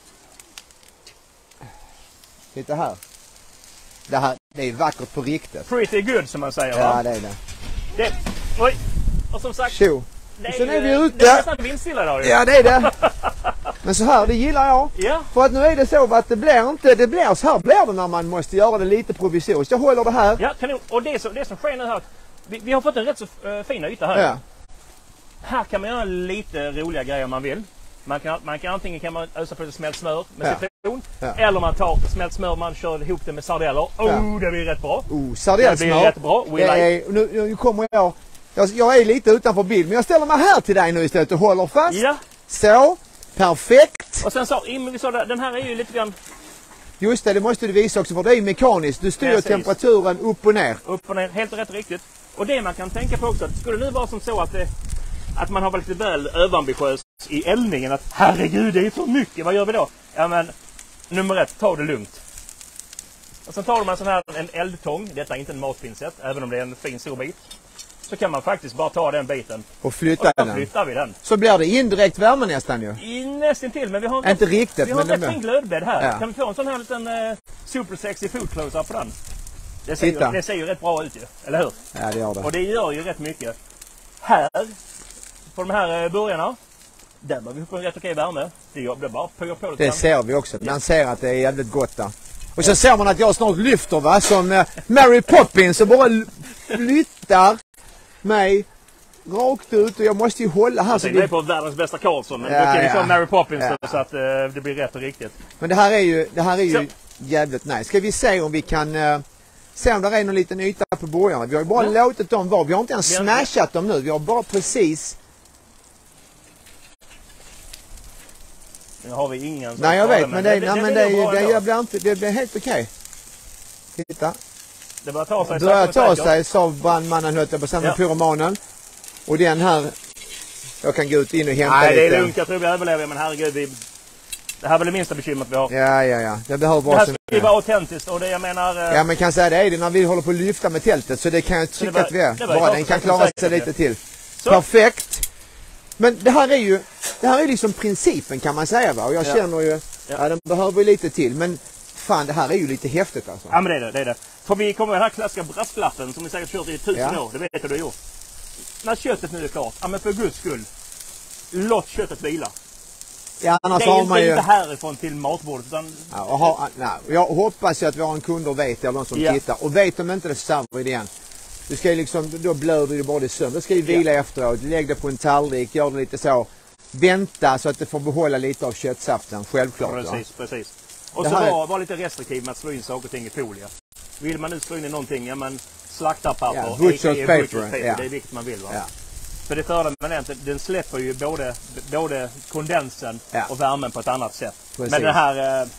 titta här. Det här, det är vackert på riktigt. Pretty good som man säger ja, va? Ja, det är det. det. Oj, och som sagt... Tjo. Det är, sen är vi ute. Det är nästan vindstilla idag. Ja, det är det. Men så här, det gillar jag. Ja. För att nu är det så att det blir inte, det blir så här blir det när man måste göra det lite provisoriskt. Jag håller det här. Ja, kanon. Och det som, det som sker nu här, vi, vi har fått en rätt så uh, fina yta här. Ja. Här kan man göra lite roliga grejer om man vill. Man kan, man kan antingen kan man ösa på lite smält smör med Ja. citron. Ja. Eller man tar smält smör, man kör ihop det med sardeller. Oh, Ja. det blir rätt bra. Oh, Det blir sardellsmör. rätt bra. We Det like. är, nu, nu kommer jag, jag... Jag är lite utanför bild, men jag ställer mig här till dig nu istället och håller fast. Ja. Så, perfekt. Och sen så, vi sa det, den här är ju lite grann Just det, det måste du visa också för det är mekaniskt. Du styr Precis. temperaturen upp och ner. upp och ner, helt rätt och riktigt. Och det man kan tänka på också, att skulle det nu vara som så att, det, att man har varit lite väl överambitiös i eldningen, att herregud det är för mycket, vad gör vi då? Ja men, nummer ett, ta det lugnt. Och sen tar man sån här en eldtång, detta är inte en matpincett, även om det är en fin stor bit. Så kan man faktiskt bara ta den biten Och flytta och så den. flyttar vi den. Så blir det indirekt värme nästan ju. I nästan till, men vi har en Inte rätt, riktigt, vi har en men rätt det fin glödbädd här. Ja. Kan vi få en sån här liten uh, super sexy food closer på den? Det ser, ju, Titta. det ser ju rätt bra ut ju, eller hur? Ja, det gör det. Och det gör ju rätt mycket. Här, på de här uh, burgarna, där behöver vi få en rätt okej värme. Det gör det bara på på lite Det grann. ser vi också. Man ser att det är jävligt gott där. Och så ser man att jag snart lyfter va, som eh, Mary Poppins och bara l- flyttar mig rakt ut och jag måste ju hålla här. Jag Så tänkte vi... på världens bästa Karlsson, men Ja, då kan vi ja. få Mary Poppins Ja. då, så att uh, det blir rätt och riktigt. Men det här är ju, det här är ju Så. jävligt nice. Ska vi se om vi kan eh, se om det är någon liten yta på borgarna. Vi har ju bara Ja. låtit dem vara. Vi har inte ens Vi har- smashat dem nu. Vi har bara precis... Nu har vi ingen som Nej jag tar vet, men det, nej, men det, bra det, ändå. det, blir inte, det blir helt okej. Titta. Det börjar ta sig. Börjar sakta men ta säkert. sig, sa brandmannen höll jag på samma Ja. pyromanen. Och den här, jag kan gå ut in och hämta Nej, det lite. är lugnt. Jag tror vi överlever, men herregud, vi... det här är väl det minsta bekymret vi har. Ja, ja, ja. Det behöver Det vara här som... ska ju vara autentiskt och det jag menar... eh, Ja, men kan säga det är det när vi håller på att lyfta med tältet. Så det kan jag tycka det var- att vi är. det var Bara klart den att kan jag klara säkert sig det. lite till. Så. Perfekt. Men det här är ju, det här är liksom principen kan man säga va. Och jag Ja. känner ju, ja. den behöver ju lite till. Men fan, det här är ju lite häftigt alltså. Ja, men det är det. det, är det. För vi kommer med den här klassiska brasklappen som ni säkert kört i tusen Ja. år. Det vet jag du har gjort. När köttet nu är klart, ja men för guds skull. Låt köttet vila. Ja, annars Det är har inte, man ju... inte härifrån till matbordet utan... Ja, och ha, nej, jag hoppas ju att våra kunder vet det, eller de som Ja. tittar. Och vet de inte det så server vi det igen. Du ska ju liksom, då blöder du bara det sönder. Du ska ju vila efteråt. Lägg det på en tallrik, gör det lite så. Vänta så att det får behålla lite av köttsaften, självklart. Va? Precis, precis. Och Det så här är- var, var lite restriktiv med att slå in saker och ting i folie. Vill man nu slå in i någonting, ja men slaktarpapper, Ja, butcher's aka paper, butcher's paper, ja. det är vilket man vill va. Ja. För det fördelen med den, den släpper ju både, både kondensen Ja. och värmen på ett annat sätt. Precis. Men den här, eh,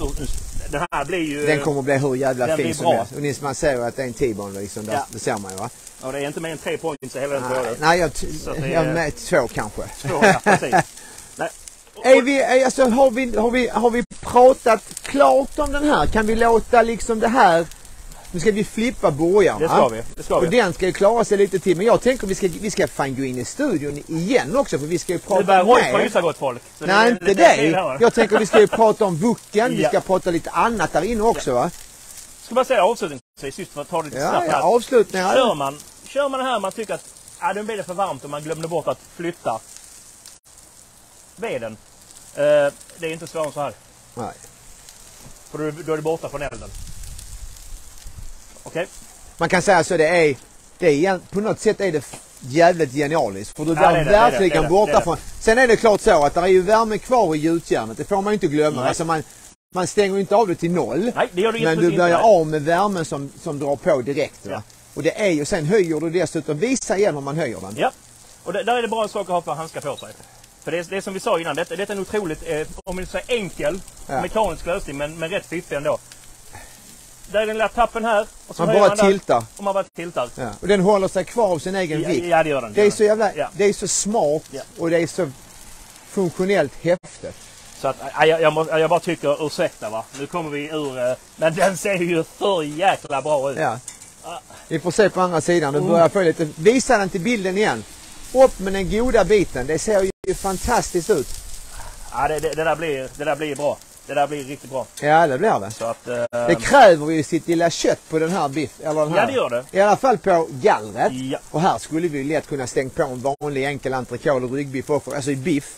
den här blir ju... Den kommer att bli hur jävla Den fin blir som bra. helst. Och ni, man ser ju att det är en T-bone liksom. Ja. Det ser man ju va? Och det är inte mer än tre points i hela den Nej, tråden. nej jag, Så att det jag är- med två kanske. Två, ja, precis. Nej. Och- Är vi, är, alltså, har, vi, har, vi, har vi pratat klart om den här? Kan vi låta liksom det här... Nu ska vi flippa borgarna. Det ska vi. Det ska Och vi. den ska ju klara sig lite till. Men jag tänker vi ska, vi ska fan gå in i studion igen också. För vi ska ju Nu prata börjar mer. Roy frysa gott folk. Så Nej, är inte lite det. fel här. Jag tänker vi ska ju prata om vucken. Vi Ja. ska prata lite annat där inne också va? Ska bara säga avslutningsvis, just för att ta det lite Ja, snabbt ja här. avslutningar. Kör man, kör man det här man tycker att ah, nu blir det för varmt och man glömde bort att flytta veden. Eh, det är inte svårare än så här. Nej. För då, då är det borta från elden. Okej? Man kan säga så det är, det är igen- på något sätt är det f- jävligt genialiskt. För du Ja, blir det är det, det är det, verkligen det är det, borta det är det. från... Sen är det klart så att det är ju värme kvar i gjutjärnet. Det får man ju inte glömma. Nej. Alltså man, man stänger ju inte av det till noll. Nej, det gör du Men inte. du inte blir nej. av med värmen som, som drar på direkt. Va? Ja. Och det är ju, sen höjer du dessutom, visa igen om man höjer den. Ja, och det, där är det bara en sak att ha för handskar på sig. För det är, det är som vi sa innan, detta, detta är en otroligt, eh, om vi säger enkel, Ja. mekanisk lösning, men, men rätt fiffig ändå. Där är den lilla tappen här. Och så Man höjer bara man där, tiltar. och man bara tiltar. Ja. Och den håller sig kvar av sin egen Ja, vikt. ja, det gör den. Det är så jävla, Ja. det är så smart Ja. och det är så funktionellt häftigt. Så att, ja, jag, jag, må- jag bara tycker, ursäkta va, nu kommer vi ur, eh, men den ser ju för jäkla bra ut. Ja. Vi får se på andra sidan. Du börjar få lite... Visa den till bilden igen. Upp med den goda biten. Det ser ju fantastiskt ut. Ja, det, det, det, där blir, det där blir bra. Det där blir riktigt bra. Ja, det blir det. Så att, eh, Det kräver ju sitt lilla kött på den här biff. Eller den här. Ja, det gör det. I alla fall på gallret. Ja. Och här skulle vi lätt kunna stänga på en vanlig enkel entrecote eller ryggbiff också. Alltså i biff.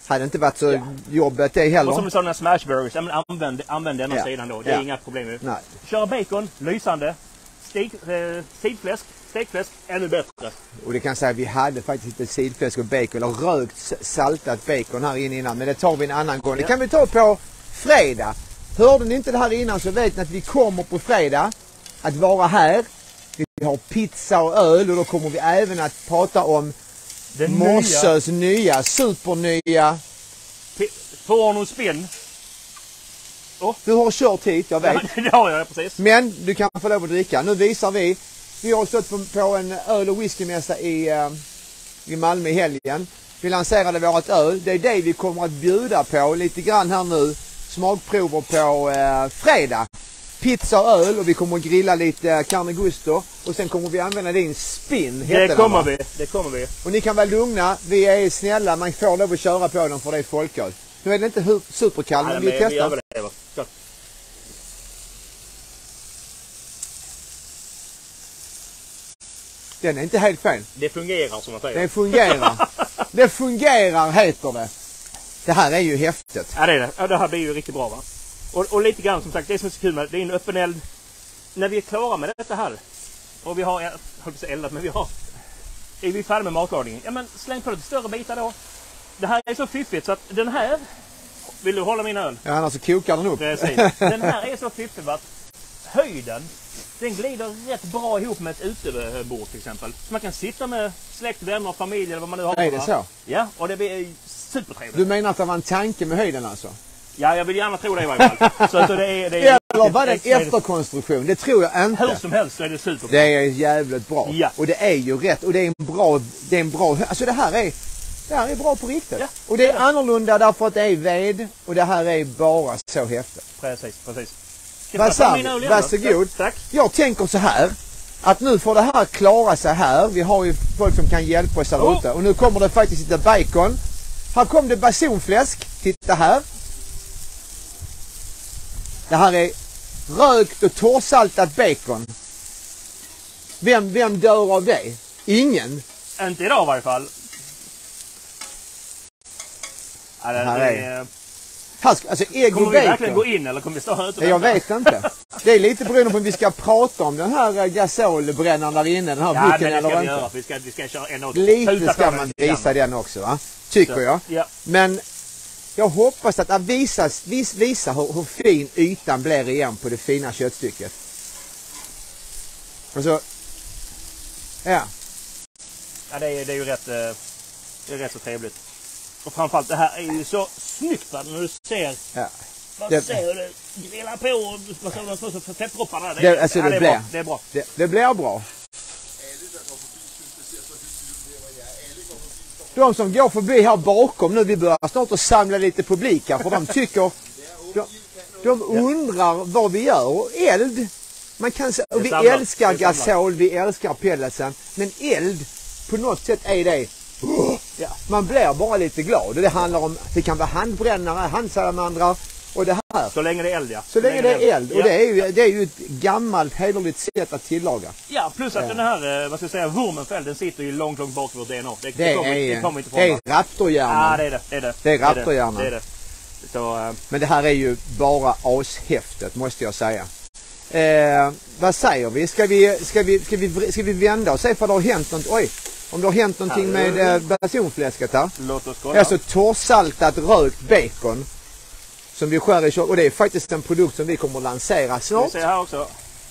Hade inte varit så ja. jobbet det heller. Och som du sa, den här smashburgers, använd, använd denna ja. sidan då. Det är ja. inga problem nu. Nej. Köra bacon, lysande. Stek, eh, sidfläsk, stekfläsk, ännu bättre. Och det kan säga att vi hade faktiskt lite sidfläsk och bacon, eller rökt saltat bacon här inne innan. Men det tar vi en annan gång. Ja. Det kan vi ta på fredag. Hörde ni inte det här innan så vet ni att vi kommer på fredag att vara här. Vi har pizza och öl och då kommer vi även att prata om Morses nya, nya supernya Porn och spinn. Oh. Du har kört hit, jag vet. Ja, det har jag precis. Men du kan få lov att dricka. Nu visar vi. Vi har stått på, på en öl- och whiskymässa i, uh, i Malmö i helgen. Vi lanserade vårt öl. Det är det vi kommer att bjuda på lite grann här nu. Smakprover på uh, fredag. Pizza och öl och vi kommer att grilla lite uh, carne gusto. Och sen kommer vi använda din spin. Det kommer vi, det kommer vi. Och ni kan vara lugna. Vi är snälla. Man får lov att köra på dem för det är folköl. Nu är det inte superkall, men vi testar. Vi överlever. Så. Den är inte helt fel. Det fungerar som man säger. Det fungerar. Det fungerar heter det. Det här är ju häftigt. Ja det är det. Ja, det här blir ju riktigt bra va. Och, och lite grann som sagt, det som är så kul med det är en öppen eld. När vi är klara med detta här. Och vi har, jag höll på att eldat, men vi har. Är vi färdiga med matlagningen? Ja men släng på lite större bitar då. Det här är så fiffigt så att den här. Vill du hålla min öl? Ja annars så kokar den upp. Precis. Den här är så fiffig att höjden. Den glider rätt bra ihop med ett utebord till exempel. Så man kan sitta med släkt, vänner, familj eller vad man nu har. Är det så? Ja, och det blir supertrevligt. Du menar att det var en tanke med höjden alltså? Ja, jag vill gärna tro det i varje fall. Så, så det är, det är, eller var det en efterkonstruktion? Det tror jag inte. Hur som helst så är det superbra. Det är jävligt bra. Ja. Och det är ju rätt. Och det är en bra... Det är en bra alltså det här är... Det här är bra på riktigt. Ja, och det är, det är annorlunda därför att det är ved. Och det här är bara så häftigt. Precis, precis. Varsågod. Varsågod. Tack. Jag tänker så här. Att nu får det här klara sig här. Vi har ju folk som kan hjälpa oss här oh. ute. Och nu kommer det faktiskt lite bacon. Här kom det basilfläsk. Titta här. Det här är rökt och torrsaltat bacon. Vem, vem dör av det? Ingen. Inte idag i varje fall. Ja, det, här det är... är... Här ska, alltså ägg kommer och vi bacon. verkligen gå in eller kommer vi stå här ute? Jag vet inte. Det är lite beroende på om vi ska prata om den här gasolbrännaren där inne. Den här ja, buken eller inte. Göra. Vi ska, vi ska köra en och lite ska man visa den också va? Tycker så, jag. Ja. Men jag hoppas att det visas, vis, visa hur, hur fin ytan blir igen på det fina köttstycket. Alltså, ja. Ja, det är, det är ju rätt, det är rätt så trevligt. Och framförallt det här är ju så snyggt va? När du ser, ja. man det, ser hur det grillar på och man ser de små fettdropparna. Det, det, alltså ja, det, det, är blir, bra. det är bra. Det, det blir bra. De som går förbi här bakom nu, vi börjar snart att samla lite publik här för de tycker, de, de undrar vad vi gör. Och eld, man kan säga, och vi samlar, älskar gasol, vi älskar pelletsen, men eld på något sätt är det, uh, ja, man blir bara lite glad. Och det handlar om, det kan vara handbrännare, handsalamandrar och det här. Så länge det är eld, ja. Så länge det är eld. Och ja. det, är ju, det är ju ett gammalt, hederligt sätt att tillaga. Ja, plus att ja. den här, vad ska jag säga, vurmen för elden sitter ju långt, långt bak i vårt D N A. Det, det, det, kommer, är, det kommer inte det är raptorhjärnan. Ja, det är det. Det är det. Det är raptorhjärnan. Det är det. Så, uh... Men det här är ju bara ashäftigt, måste jag säga. Eh, vad säger vi? Ska vi, ska vi, ska vi, ska vi vända och se för det har hänt något? Oj, om det har hänt någonting med eh, basilfläsket här. Låt oss kolla. Alltså torrsaltat rökt bacon. Som vi skär i kör. Och det är faktiskt en produkt som vi kommer att lansera snart. Vi ser här också.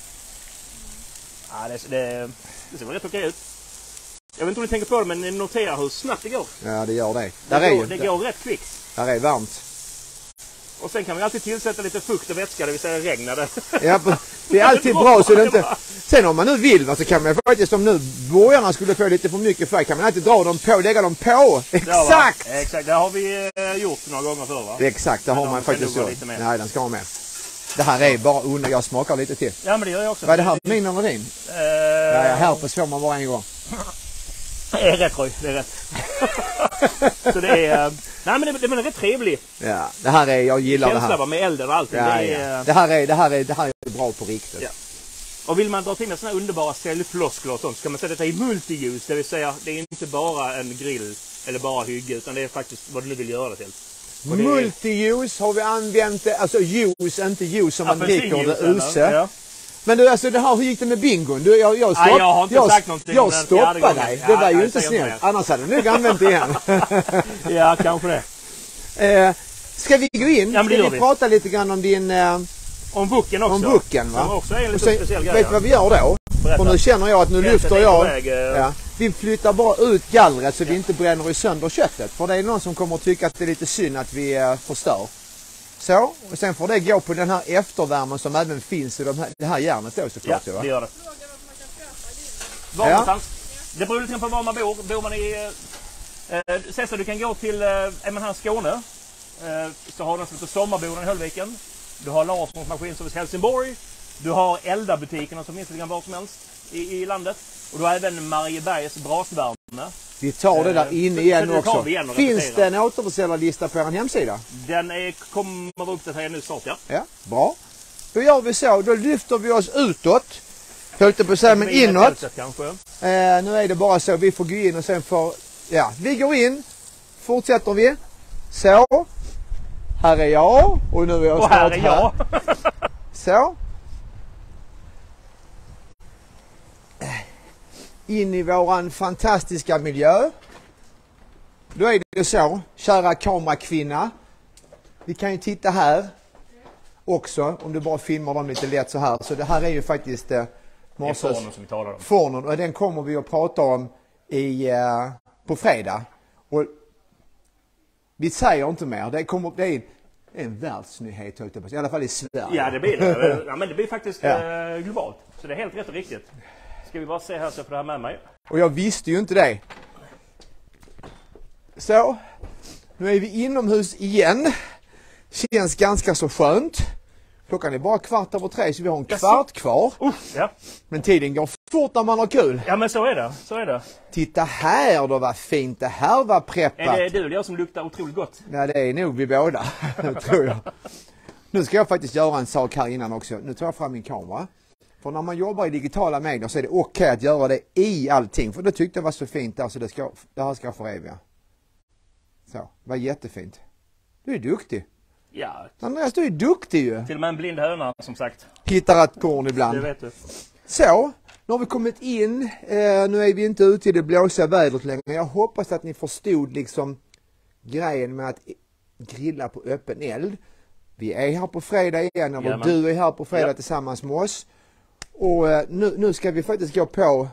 Ja, det, det, det ser väl rätt okej ut. Jag vet inte om ni tänker på det, men notera hur snabbt det går. Ja, det gör det. Det, där går, är ju, det går rätt kvickt. Där är varmt. Och sen kan vi alltid tillsätta lite fukt och vätska, det vill säga regnade. Ja, det är alltid bra så det inte... Sen om man nu vill så kan man faktiskt, om nu borgarna skulle få lite för mycket färg, kan man alltid dra dem på, lägga dem på. Exakt! Ja, exakt, det har vi eh, gjort några gånger förr va? Exakt, det har man faktiskt gjort. Nej, den ska ha med. Det här är bara under, jag smakar lite till. Ja, men det gör jag också. Vad är det här, min eller din? Uh... Ja, ja, här på får man bara en gång. Det är rätt, Roy, det är rätt. Så det är... Nej, men det, det är rätt trevligt. Ja, det här är, jag gillar känsla det här. med elden och allting. Ja, det, är, ja. det, här är, det, här är, det här är bra på riktigt. Ja. Och vill man dra till med sådana underbara säljfloskler och sånt så kan man sätta detta i multiljus. Det vill säga, det är inte bara en grill eller bara hygge, utan det är faktiskt vad du nu vill göra det till. Multijuice har vi använt, alltså juice, inte juice som man dricker det use. Ja. Men du, alltså det här, hur gick det med bingon? Du, jag, jag, stopp, Nej, jag har inte jag, sagt någonting. Jag stoppade dig, det ja, var ju nej, inte snällt. inte Annars hade du nog använt det igen. Ja, kanske det. Eh, ska vi gå in? Ja, ska vi, vi prata lite grann om din... Eh, om bucken också. Om bucken, va? Som också är en lite sen, speciell grej. Vet du vad vi gör då? För nu känner jag att nu Helt lyfter jag. väg, eh. Ja, vi flyttar bara ut gallret så ja. vi inte bränner i sönder köttet. För det är någon som kommer att tycka att det är lite synd att vi eh, förstör. Så, och sen får det gå på den här eftervärmen som även finns i de här, det här järnet då såklart. Ja, va? det gör det. Var ja. någonstans? Det beror lite på var man bor. Bor man i... Eh, Cesar, du kan gå till eh, är man här i Skåne. Eh, så har du som heter Sommarboden i Höllviken. Du har Larssons Maskinservice Helsingborg. Du har Elda-butikerna som finns lite grann var som helst i, i landet. Och du har även Mariebergs brasvärme. Vi tar det där inne igen så också. Igen finns det en återförsäljarlista på er hemsida? Den är, kommer upp det här nu snart, ja. Ja, bra. Då gör vi så. Då lyfter vi oss utåt. Höll på att säga, men inåt. Sätt, kanske. Eh, nu är det bara så. Vi får gå in och sen får... Ja, vi går in. Fortsätter vi. Så. Här är jag. Och nu är jag och snart här. är jag. här. Så. In i våran fantastiska miljö. Då är det så, kära kamerakvinna. Vi kan ju titta här också, om du bara filmar dem lite lätt så här. Så det här är ju faktiskt eh, Morses som vi talar om. Fornen, och den kommer vi att prata om i, eh, på fredag. Och vi säger inte mer. Det, kommer, det är en, en världsnyhet, i alla fall i Sverige. Ja, det blir det. Ja, men det blir faktiskt ja. eh, globalt. Så det är helt rätt och riktigt. Ska vi bara se här så jag får det här med mig. Och jag visste ju inte det. Så, nu är vi inomhus igen. Känns ganska så skönt. Klockan är bara kvart över tre så vi har en kvart kvar. Uh, ja. Men tiden går fort när man har kul. Ja, men så är det. Så är det. Titta här då, vad fint. Det här var preppat. Är det du eller jag som luktar otroligt gott? Ja, det är nog vi båda, tror jag. Nu ska jag faktiskt göra en sak här innan också. Nu tar jag fram min kamera. För när man jobbar i digitala medier så är det okej okay att göra det i allting. För det tyckte jag var så fint där så det, ska, det här ska jag föreviga. Så, det var jättefint. Du är duktig. Ja. Andreas, du är duktig ju. Till och med en blind höna, som sagt. Hittar ett korn ibland. Det vet du. Så, nu har vi kommit in. Eh, nu är vi inte ute i det blåsiga vädret längre. Jag hoppas att ni förstod liksom grejen med att grilla på öppen eld. Vi är här på fredag igen, eller Jajamän. du är här på fredag ja. tillsammans med oss. Och eh, nu, nu ska vi faktiskt gå på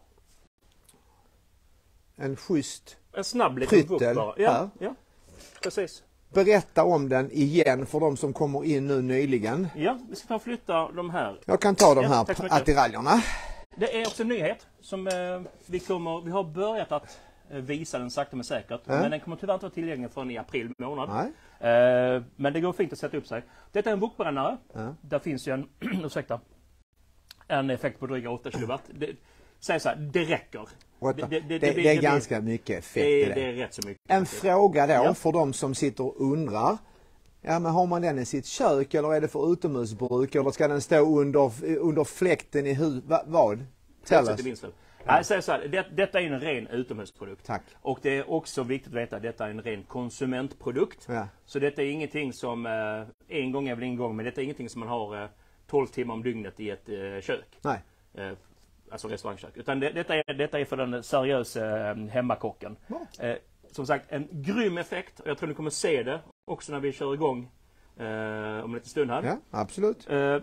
en schysst En snabb liten bok bara. Ja, här. ja, precis. Berätta om den igen för de som kommer in nu nyligen. Ja, vi ska ta och flytta de här. Jag kan ta de ja, här attiraljerna. Det är också en nyhet som eh, vi kommer, vi har börjat att eh, visa den sakta men säkert. Ja. Men den kommer tyvärr inte vara tillgänglig förrän i april månad. Eh, men det går fint att sätta upp sig. Detta är en bokbrännare. Ja. Där finns ju en, ursäkta, en effekt på dryga åtta kilowatt. Det, säg så här, det räcker. Det, det, det, det, det är ganska blir, mycket effekt det, i det. Det är rätt så mycket. En effekt. Fråga då ja. för de som sitter och undrar. Ja, men har man den i sitt kök eller är det för utomhusbruk eller ska den stå under, under fläkten i huvudet? Va, vad? Tell us. Nej, så så här, det, detta är en ren utomhusprodukt. Tack. Och det är också viktigt att veta att detta är en ren konsumentprodukt. Ja. Så detta är ingenting som, eh, en gång är väl en gång, men detta är ingenting som man har eh, tolv timmar om dygnet i ett eh, kök. Nej. Eh, alltså restaurangkök. Utan det, detta, är, detta är för den seriösa eh, hemmakocken. Ja. Eh, som sagt, en grym effekt. Och jag tror ni kommer se det också när vi kör igång eh, om en liten stund här. Ja, absolut. Eh,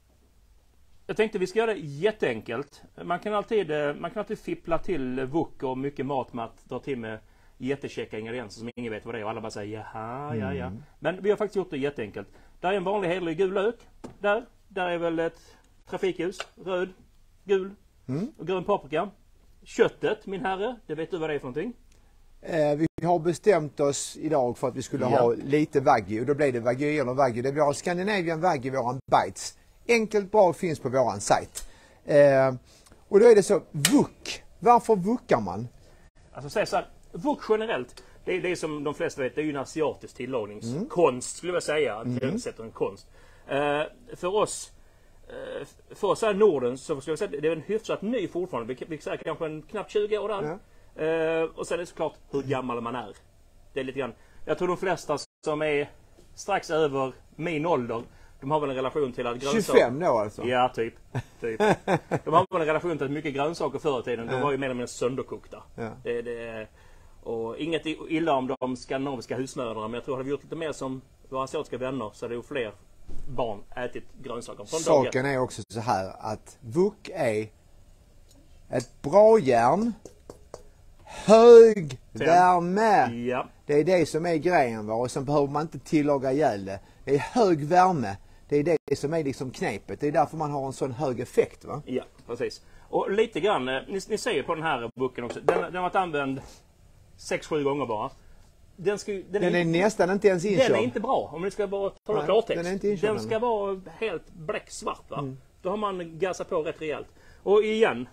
Jag tänkte vi ska göra det jätteenkelt. Man kan alltid, man kan alltid fippla till wok och mycket mat med att dra till med jättekäcka ingredienser som ingen vet vad det är och alla bara säger jaha, mm. ja, ja. Men vi har faktiskt gjort det jätteenkelt. Där är en vanlig hederlig gul lök. Där, där är väl ett trafikljus. Röd, gul mm. och grön paprika. Köttet, min herre, det vet du vad det är för någonting? Eh, vi har bestämt oss idag för att vi skulle ja. ha lite wagyu. Och då blev det wagyu eller wagyu. Det blir Scandinavian wagyu, våran bites. Enkelt bra finns på våran sajt. Eh, och då är det så, wok. Varför wokar man? Alltså säg så här, wok generellt, det är det som de flesta vet, det är ju en asiatisk tillagningskonst mm. skulle jag säga. Att mm. sätter en konst. Eh, för oss, eh, för oss här i Norden så skulle jag säga det är en hyfsat ny fortfarande. Vi, vi säger kanske en knappt tjugo år där. Eh, och sen är det såklart hur gammal man är. Det är lite grann. Jag tror de flesta som är strax över min ålder, de har väl en relation till att grönsaker... tjugofem då alltså? Ja, typ. typ. De har väl en relation till att mycket grönsaker förr i tiden, de var ju mer eller mindre sönderkokta. Ja. Det, det, och inget illa om de skandinaviska husmödrarna, men jag tror att hade vi gjort lite mer som våra asiatiska vänner så hade ju fler barn ätit grönsaker från dagen. Saken är också så här att wok är ett bra järn, hög värme. Ja. Det är det som är grejen, va? Och sen behöver man inte tillaga ihjäl det. Det är hög värme. Det är det som är liksom knepet. Det är därför man har en sån hög effekt, va? Ja, precis. Och lite grann, ni, ni ser ju på den här boken också, den, den har varit använd sex sju gånger bara. Den, ska, den, den är, är nästan inte ens inkörd. Den är inte bra, om ni ska bara ta Nej, klartext. Den, är inte inkörd, den ska men. vara helt bläcksvart, va? Mm. Då har man gassat på rätt rejält. Och igen,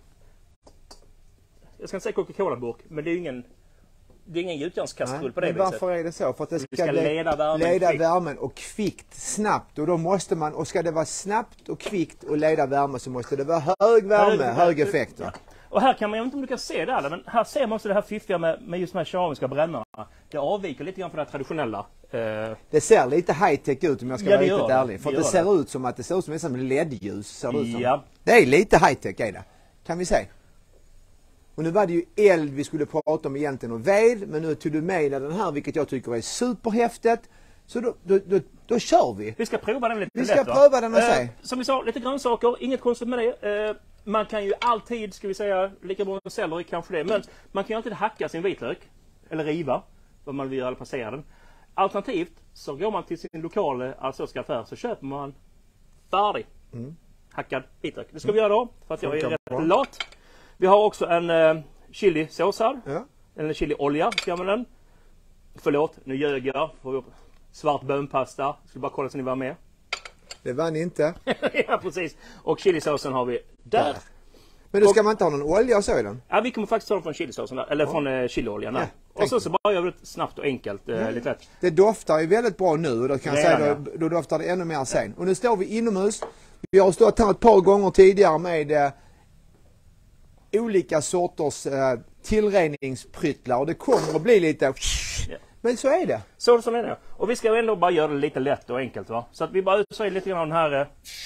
jag ska inte säga Coca-Cola-burk, men det är ju ingen, det är ingen gjutjärnskastrull på det men viset. varför är det så? För att det ska, ska leda värmen, leda kvickt. värmen och kvickt, snabbt. Och då måste man, och ska det vara snabbt och kvickt och leda värme så måste det vara hög värme, hög, hög effekt. Ja. Och här kan man, jag vet inte om du kan se det här, men här ser man också det här fiffiga med, med just de här keramiska brännarna. Det avviker lite grann från det traditionella. Eh... Det ser lite high-tech ut om jag ska Ja, vara det riktigt det. ärlig. För det det, det ser det. ut som att det ser ut som nästan L E D-ljus. Ser det, ut som. Ja. Det är lite high-tech är det. Kan vi se. Och nu var det ju eld vi skulle prata om egentligen och ved. Men nu tog du med den här vilket jag tycker är superhäftigt. Så då, då, då, då kör vi. Vi ska prova den lite Vi ska lätt, va? pröva den och eh, se. Som vi sa, lite grönsaker, inget konstigt med det. Eh, man kan ju alltid, ska vi säga, lika bra selleri kanske det. Men man kan ju alltid hacka sin vitlök. Eller riva, vad man vill göra eller passera den. Alternativt så går man till sin lokala asiatiska affär så köper man färdig mm. hackad vitlök. Det ska mm. vi göra då, för att jag är rätt bra. lat. Vi har också en eh, chilisås här. Ja. En chiliolja ska man den. Förlåt, nu ljög jag. Svart bönpasta. Jag skulle bara kolla så ni var med. Det var ni inte. Ja, precis. Och chilisåsen har vi där. där. Men då ska och, man inte ha någon olja och så i den? Ja, vi kommer faktiskt ta den från chilisåsen där. Eller ja. från eh, chilioljan där. Ja, och så, så bara gör vi det snabbt och enkelt. Eh, mm. lite lätt. Det doftar ju väldigt bra nu. Och då kan jag Redan, säga då, då doftar det ännu mer sen. Och nu står vi inomhus. Vi har stått här ett par gånger tidigare med eh, olika sorters eh, tillredningspryttlar. Och det kommer att bli lite... Yeah. Men så är det. Så, så är det. Och vi ska ändå bara göra det lite lätt och enkelt, va? Så att vi bara utsäger lite grann av den här... Eh...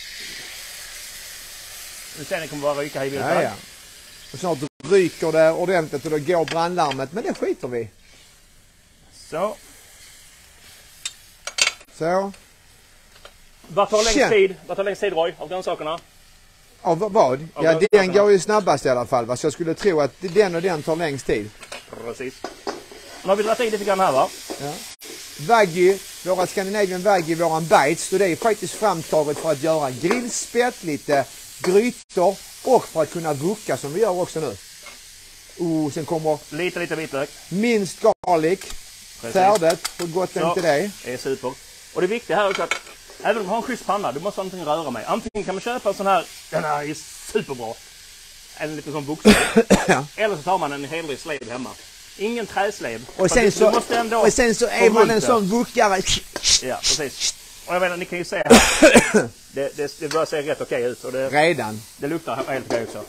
Nu ser ni kommer bara ryka här i bilden. Ja, ja. Och snart ryker det ordentligt och då går brandlarmet. Men det skiter vi. Så. Så. Vad tar längst tid? Vad tar längst tid, Roy, av grönsakerna? Av vad? Av ja, den går ju snabbast i alla fall. Va? Så jag skulle tro att den och den tar längst tid. Precis. Nu har vi dragit i lite grann här, va? Ja. Wagyu, våra Scandinavian Wagyu, våran bites. Och det är faktiskt framtaget för att göra grillspett, lite grytor och för att kunna vucka som vi gör också nu. Och sen kommer... Lite, lite vitlök. Minst garlic. Precis. Färdigt. Hur gott är inte det? Det är super. Och det viktiga här är också att även om du har en schysst panna, du måste ha någonting att röra med. Antingen kan man köpa en sån här, den här är superbra. En liten sån bokstav. Ja. Eller så tar man en helig slev hemma. Ingen träslev. Och sen, så, och sen så är man en sån vuckare. Ja, precis. Och jag menar, ni kan ju se här. Det, det, det börjar se rätt okej ut. Och det, redan. Det luktar helt okej också.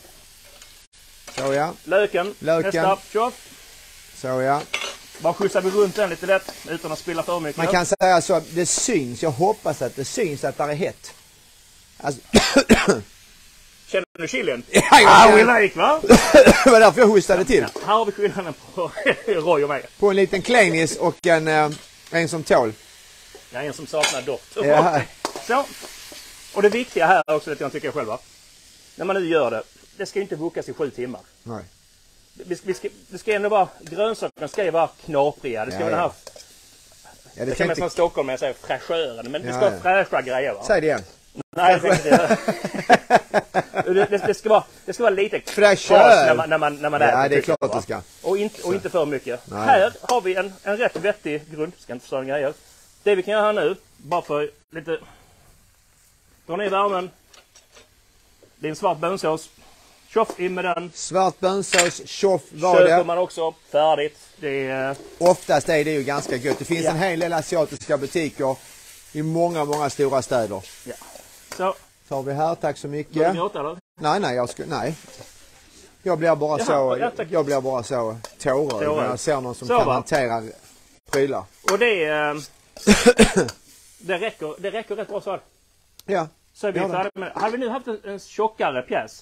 Så ja. Löken. Löken. Nästa. Tjoff. Så ja. Bara skjutsar vi runt den lite lätt utan att spilla för mycket. Man kan säga så att det syns. Jag hoppas att det syns att det är hett. Alltså. Känner du chilin? Ja, jag känner like, va? Det var därför jag hostade till. Ja, här har vi skillnaden på Roy och mig. På en liten klenis och en, en som tål. Ja, en som saknar doft. Ja. Så. Och det viktiga här också, det jag tycker jag själv, va? När man nu gör det, det ska inte vukas i sju timmar. Nej. Vi ska, vi ska, det ska ändå vara, grönsakerna ska ju vara knapriga. Det ska ja, vara ja. den här, ja, det kan inte... från Stockholm när jag säger fräschören, men ja, det ska ja. vara fräscha grejer, va? Säg det igen. Nej, jag tänkte det. det, det, det, ska vara, det ska vara lite fräschör när man, när man, när man ja, äter. Det är klart att det ska. Och inte, och inte för mycket. Nej. Här har vi en, en rätt vettig grund. Ska inte förstöra grejer. Det vi kan göra här nu, bara för lite... Dra ner värmen. Det är en svart bönsås. Tjoff in med den. Svart bönsås, tjoff var Köper det. man också färdigt. Det är... Oftast är det ju ganska gott. Det finns ja. en hel del asiatiska butiker i många, många stora städer. Ja. Så. Så har vi här, tack så mycket. Vill du gråta, eller? Nej, nej, jag ska, nej. Jag blir bara Jaha, så, ja, tack. jag blir bara så tårögd när jag ser någon som Så, kan va? hantera prylar. Och det, eh, det, räcker, det räcker rätt bra så här. Ja. Så är vi Ja, färdiga med. Hade vi nu haft en, en tjockare pjäs.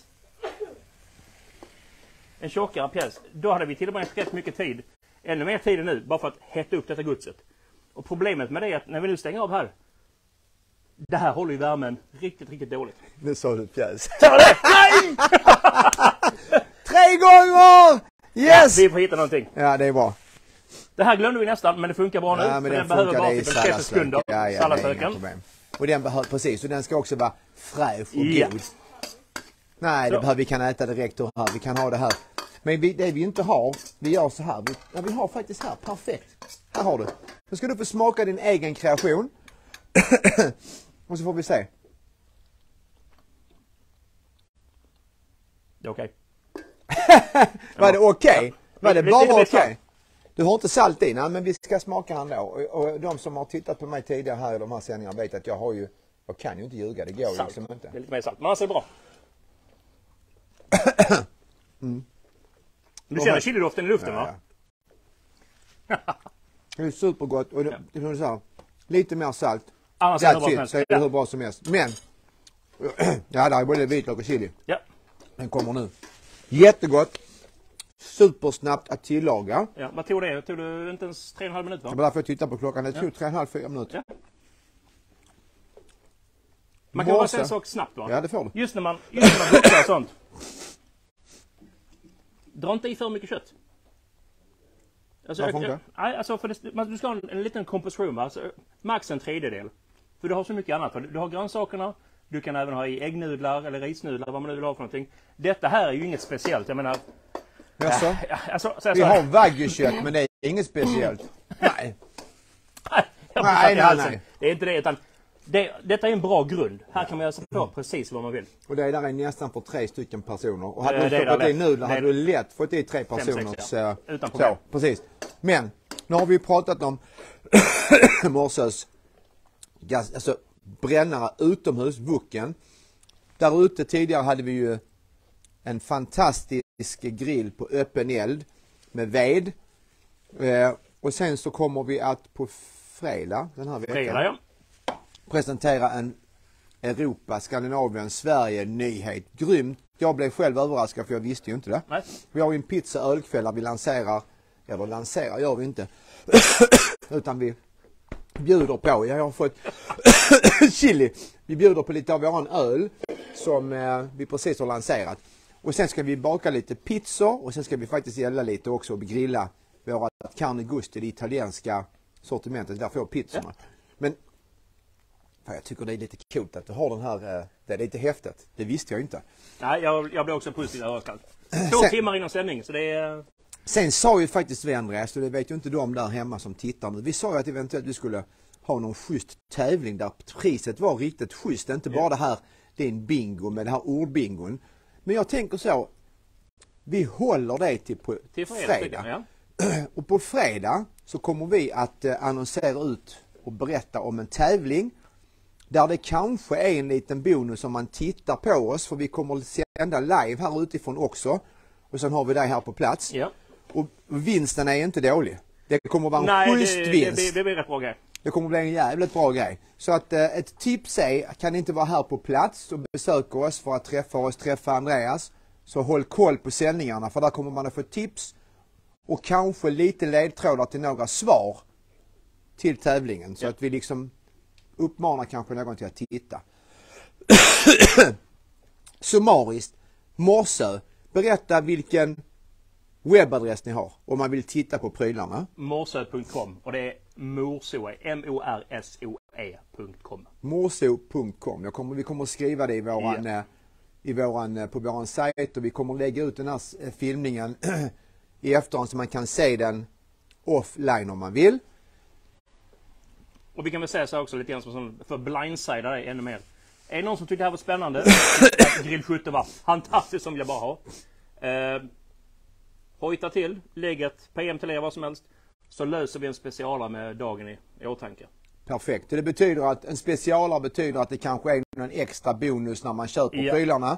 En tjockare pjäs. Då hade vi till och med rätt mycket tid. Ännu mer tid än nu. Bara för att hetta upp detta godset. Och problemet med det är att när vi nu stänger av här. Det här håller ju värmen riktigt, riktigt dåligt. Nu sa du pjäs. Nej! Tre gånger! Yes! Ja, vi får hitta någonting. Ja, det är bra. Det här glömde vi nästan, men det funkar bra nu. Ja, men den den behöver funkar bara det i typ trettio sekunder. salladslöken. Ja, ja, det är inga Salladslöken. problem. Och den behöver, precis, och den ska också vara fräsch och Ja. god. Nej, det Så. behöver vi kan äta direkt ur här. Vi kan ha det här. Men vi, det vi inte har, vi gör så här. Vi, ja, vi har faktiskt här, perfekt. Här har du. Nu ska du få smaka din egen kreation. Och så får vi se. Det är okej. Var det okej? Okay? Var det Lite- bara lite okej? salt. Okay? Du har inte salt i? Nej, men vi ska smaka ändå. Och, och de som har tittat på mig tidigare här i de här sändningarna vet att jag har ju, jag kan ju inte ljuga, det går ju Salt. liksom inte. Det är lite mer salt. Men alltså är bra. Mm. Du känner chilidoften i luften, Ja, va? ja. Det är supergott och det, det är så här, lite mer salt. Annars är det That's bra som it, helst. så är det hur bra som helst. Men, ja, där är både vitlök och chili. Ja. Den kommer nu. Jättegott. Supersnabbt att tillaga. Ja, vad tog det? Tog du inte ens tre och en halv minut, va? Jag bara får titta på klockan. Det tog tre och en halv, fyra minuter. Ja. Man kan bara Morse. säga en sak snabbt, va? Ja, det får du. Just när man, just när man bucklar och sånt. Dra inte i för mycket kött. Alltså, Varför jag- inte? Nej, alltså för det, man, du ska ha en, en liten komposition, va? Alltså, max en tredjedel. För du har så mycket annat. Va? Du har grönsakerna, du kan även ha i äggnudlar eller risnudlar, vad man nu vill ha för någonting. Detta här är ju inget speciellt. Jag menar, Jaså? ja, alltså, så Vi så har wagyu-kött, men det är inget speciellt. Nej. jag Nej, nej, nej, nej, nej. Det är inte det, utan det, detta är en bra grund. Här kan man alltså få precis vad man vill. Och det där är nästan för tre stycken personer. Och Eh, hade du det är stoppat det i lätt. nudlar hade Det- du lätt fått i tre sex, personers... ja. eh, Utan problem. Så, precis. Men, nu har vi pratat om morses gas, alltså brännare utomhus, vucken. Där ute tidigare hade vi ju en fantastisk grill på öppen eld med ved. Eh, och sen så kommer vi att på fredag den här veckan Fredag, ja. presentera en Europa, Skandinavien, Sverige nyhet. Grymt. Jag blev själv överraskad för jag visste ju inte det. Nej. Vi har ju en pizza ölkväll där vi lanserar, eller lanserar gör vi inte, utan vi bjuder på, jag har fått chili, vi bjuder på lite av våran öl som eh, vi precis har lanserat. Och sen ska vi baka lite pizza och sen ska vi faktiskt gälla lite också och grilla våra carne gusti, det italienska sortimentet, där får pizzorna. Ja. Men fan, jag tycker det är lite coolt att du har den här, eh, det är lite häftigt. Det visste jag inte. Nej, jag, jag blev också positivt överraskad. Två Sen- timmar innan sändning, så det är... Sen sa ju faktiskt vi Andreas, och det vet ju inte de där hemma som tittar nu. Vi sa ju att eventuellt vi skulle ha någon schysst tävling där priset var riktigt schysst. Inte bara det här, det är en bingo med det här ordbingon. Men jag tänker så, vi håller det till på Till fredag. fredag. Ja. Och på fredag så kommer vi att eh, annonsera ut och berätta om en tävling där det kanske är en liten bonus om man tittar på oss, för vi kommer att sända live här utifrån också. Och sen har vi dig här på plats. Ja. Och vinsten är inte dålig. Det kommer att vara en Nej, schysst det, det, vinst. det, det blir rätt bra grej. Det kommer att bli en jävligt bra grej. Så att eh, ett tips är, kan ni inte vara här på plats och besöka oss för att träffa oss, träffa Andreas, så håll koll på sändningarna, för där kommer man att få tips och kanske lite ledtrådar till några svar till tävlingen. Så Ja. att vi liksom uppmanar kanske någon till att titta. Summariskt, Morsö, berätta vilken webbadress ni har om man vill titta på prylarna. Morsö punkt com och det är Morsoe, M O R S O E punkt com. morso punkt com. Jag kommer, vi kommer att skriva det i våran, Ja. eh, i våran, eh, på våran sajt, och vi kommer att lägga ut den här eh, filmningen i efterhand så man kan se den offline om man vill. Och vi kan väl säga så också lite grann som sån- för blindsider dig ännu mer. Är det någon som tyckte det här var spännande? Att grillskytte var fantastiskt, som jag bara har. Eh, hojta till, lägg ett P M till er, vad som helst. Så löser vi en specialare med dagen i, i åtanke. Perfekt. Det betyder att en specialare betyder att det kanske är en extra bonus när man köper Ja. prylarna.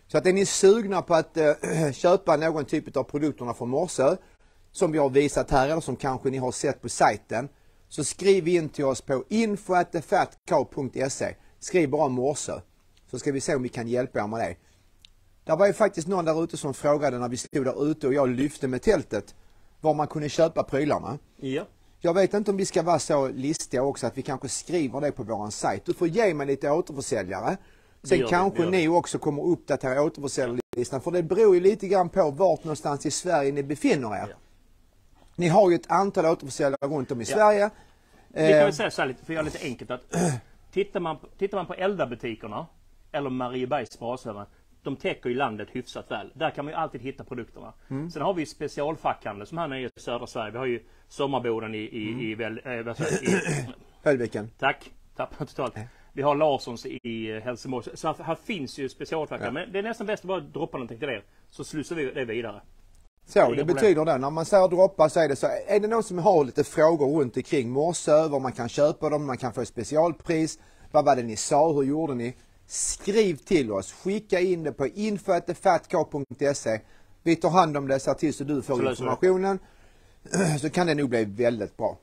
Så att är ni sugna på att äh, köpa någon typ av produkterna från Morsö som vi har visat här eller som kanske ni har sett på sajten, så skriv in till oss på info at fatcow punkt se. Skriv bara Morsö så ska vi se om vi kan hjälpa er med det. Det var ju faktiskt någon där ute som frågade när vi stod där ute och jag lyfte med tältet var man kunde köpa prylarna. Ja. Jag vet inte om vi ska vara så listiga också att vi kanske skriver det på våran sajt. Du får ge mig lite återförsäljare. Sen det, kanske det. ni också kommer uppdatera återförsäljarlistan. För det beror ju lite grann på vart någonstans i Sverige ni befinner er. Ja. Ni har ju ett antal återförsäljare runt om i ja. Sverige. Vi kan väl säga så här lite, för jag är lite enkelt att tittar man, tittar man på Elda-butikerna eller Mariebergs brashöver, de täcker ju landet hyfsat väl. Där kan man ju alltid hitta produkterna. Mm. Sen har vi specialfackhandel som här nere i södra Sverige. Vi har ju sommarboden i, i, mm. i, väl, äh, vad säger, i Höllviken. Tack, tappar totalt. Vi har Larssons i Helsingborg. Så här, här finns ju specialfackhandel. Ja. Men det är nästan bäst att bara droppa någonting till det. Så slussar vi det vidare. Så, det, det betyder det. När man säger droppa så är det så. Är det någon som har lite frågor runt omkring Morsö, var man kan köpa dem, man kan få specialpris. Vad var det ni sa? Hur gjorde ni? Skriv till oss. Skicka in det på info at fatcow punkt se. Vi tar hand om det så tills du får så informationen. Så. så kan det nog bli väldigt bra.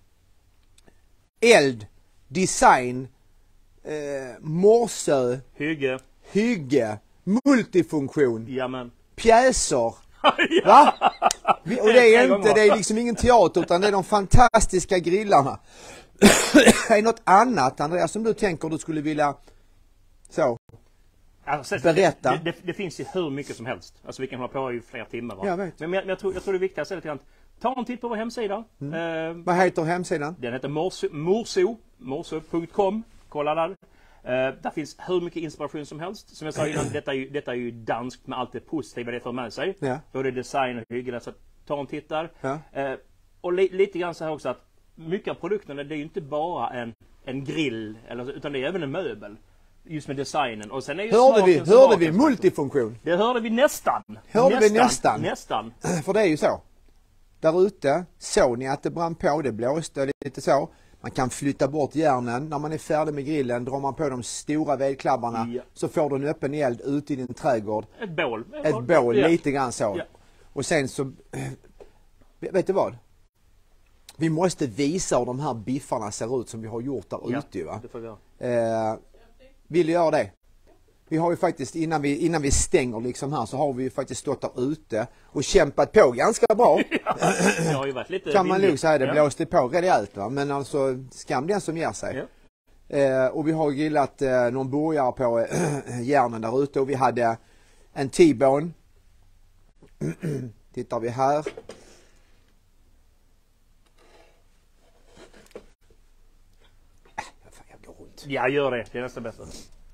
Eld, design, eh, Morsö, hygge, hygge, multifunktion, jamen. Pjäser. Va? Och det är inte, det är liksom ingen teater utan det är de fantastiska grillarna. Är det något annat, Andreas, som du tänker du skulle vilja så alltså, berätta? Det, det, det finns ju hur mycket som helst. Alltså vi kan hålla på i flera timmar. Va? Jag vet. Men jag, jag, tror, jag tror det är viktigt att säga lite grann. Ta en titt på vår hemsida. Mm. Uh, Vad heter hemsidan? Den heter morso, morso punkt com. Kolla där. Uh, där finns hur mycket inspiration som helst. Som jag sa innan, detta är ju, detta är ju danskt med allt det positiva det för med sig. Ja. Både design och hygge. Så ta en titt där. Ja. Uh, och li, lite grann så här också att mycket av produkterna det är ju inte bara en, en grill eller, utan det är även en möbel. Just med designen. Och sen är ju hörde vi, hörde vi multifunktion? Det hörde vi nästan. Hörde nästan, vi nästan? Nästan. För det är ju så. Där ute såg ni att det brann på, det blåste lite så. Man kan flytta bort järnen. När man är färdig med grillen drar man på de stora vedklabbarna. Ja. Så får du en öppen eld ut i din trädgård. Ett bål. Ett bål, ja. Lite grann så. Ja. Och sen så, vet du vad? Vi måste visa hur de här biffarna ser ut som vi har gjort där ja, ute. Va? Det får vi göra. Eh, vill du göra det? Vi har ju faktiskt, innan vi, innan vi stänger liksom här, så har vi ju faktiskt stått där ute och kämpat på ganska bra. Ja, det har ju varit lite kan man nog säga, det ja. blåste på rejält va? Men alltså, skam den som ger sig. Ja. Eh, och vi har grillat eh, någon burgare på eh, järnen där ute och vi hade en T-bone. Tittar vi här. Ja, gör det. Det är nästan bättre.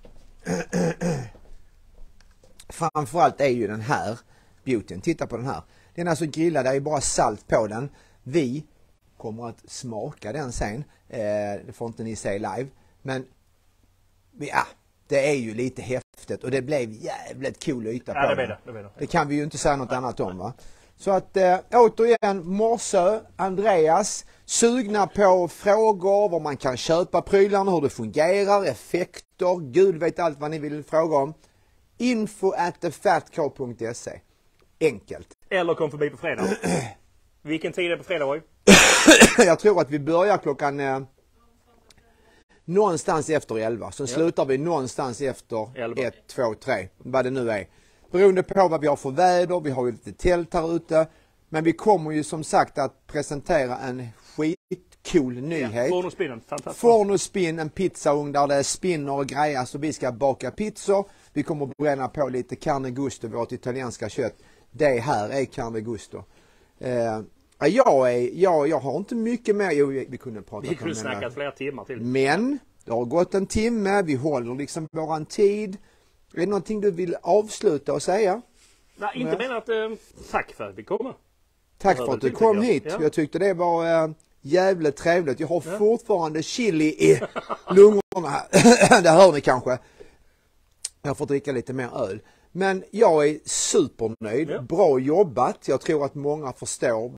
Framförallt är ju den här beautyn. Titta på den här. Den är alltså grillad, det är bara salt på den. Vi kommer att smaka den sen. Eh, det får inte ni se live. Men ja, det är ju lite häftigt och det blev jävligt cool yta på ja, det den. det, det, det. Det kan vi ju inte säga något annat om va. Så att äh, återigen, Morsö, Andreas, sugna på frågor, var man kan köpa prylarna, hur det fungerar, effekter, gud vet allt vad ni vill fråga om. info at fatcow punkt se. Enkelt. Eller kom förbi på fredag. Vilken tid är det på fredag, Roy? Jag tror att vi börjar klockan eh, någonstans efter elva. Så ja. Slutar vi någonstans efter ett, två, tre. Vad det nu är. Beroende på vad vi har för väder, vi har ju lite tält här ute. Men vi kommer ju som sagt att presentera en skitcool nyhet. Ja, Forno Spin, fantastiskt. Forno Spin, en pizzaugn där det spinner och grejer så vi ska baka pizzor. Vi kommer att bränna på lite carne gusto, vårt italienska kött. Det här är carne gusto. Eh, jag, är, jag, jag har inte mycket mer, jo, vi, vi kunde prata Vi kunde snacka flera timmar till. Men det har gått en timme, vi håller liksom våran tid. Är det någonting du vill avsluta och säga? Nej, inte ja. menat eh, tack för att vi kommer. Tack för att du kom hit. Ja. Jag tyckte det var eh, jävligt trevligt. Jag har ja. fortfarande chili i lungorna. Det hör ni kanske. Jag får dricka lite mer öl. Men jag är supernöjd. Ja. Bra jobbat. Jag tror att många förstår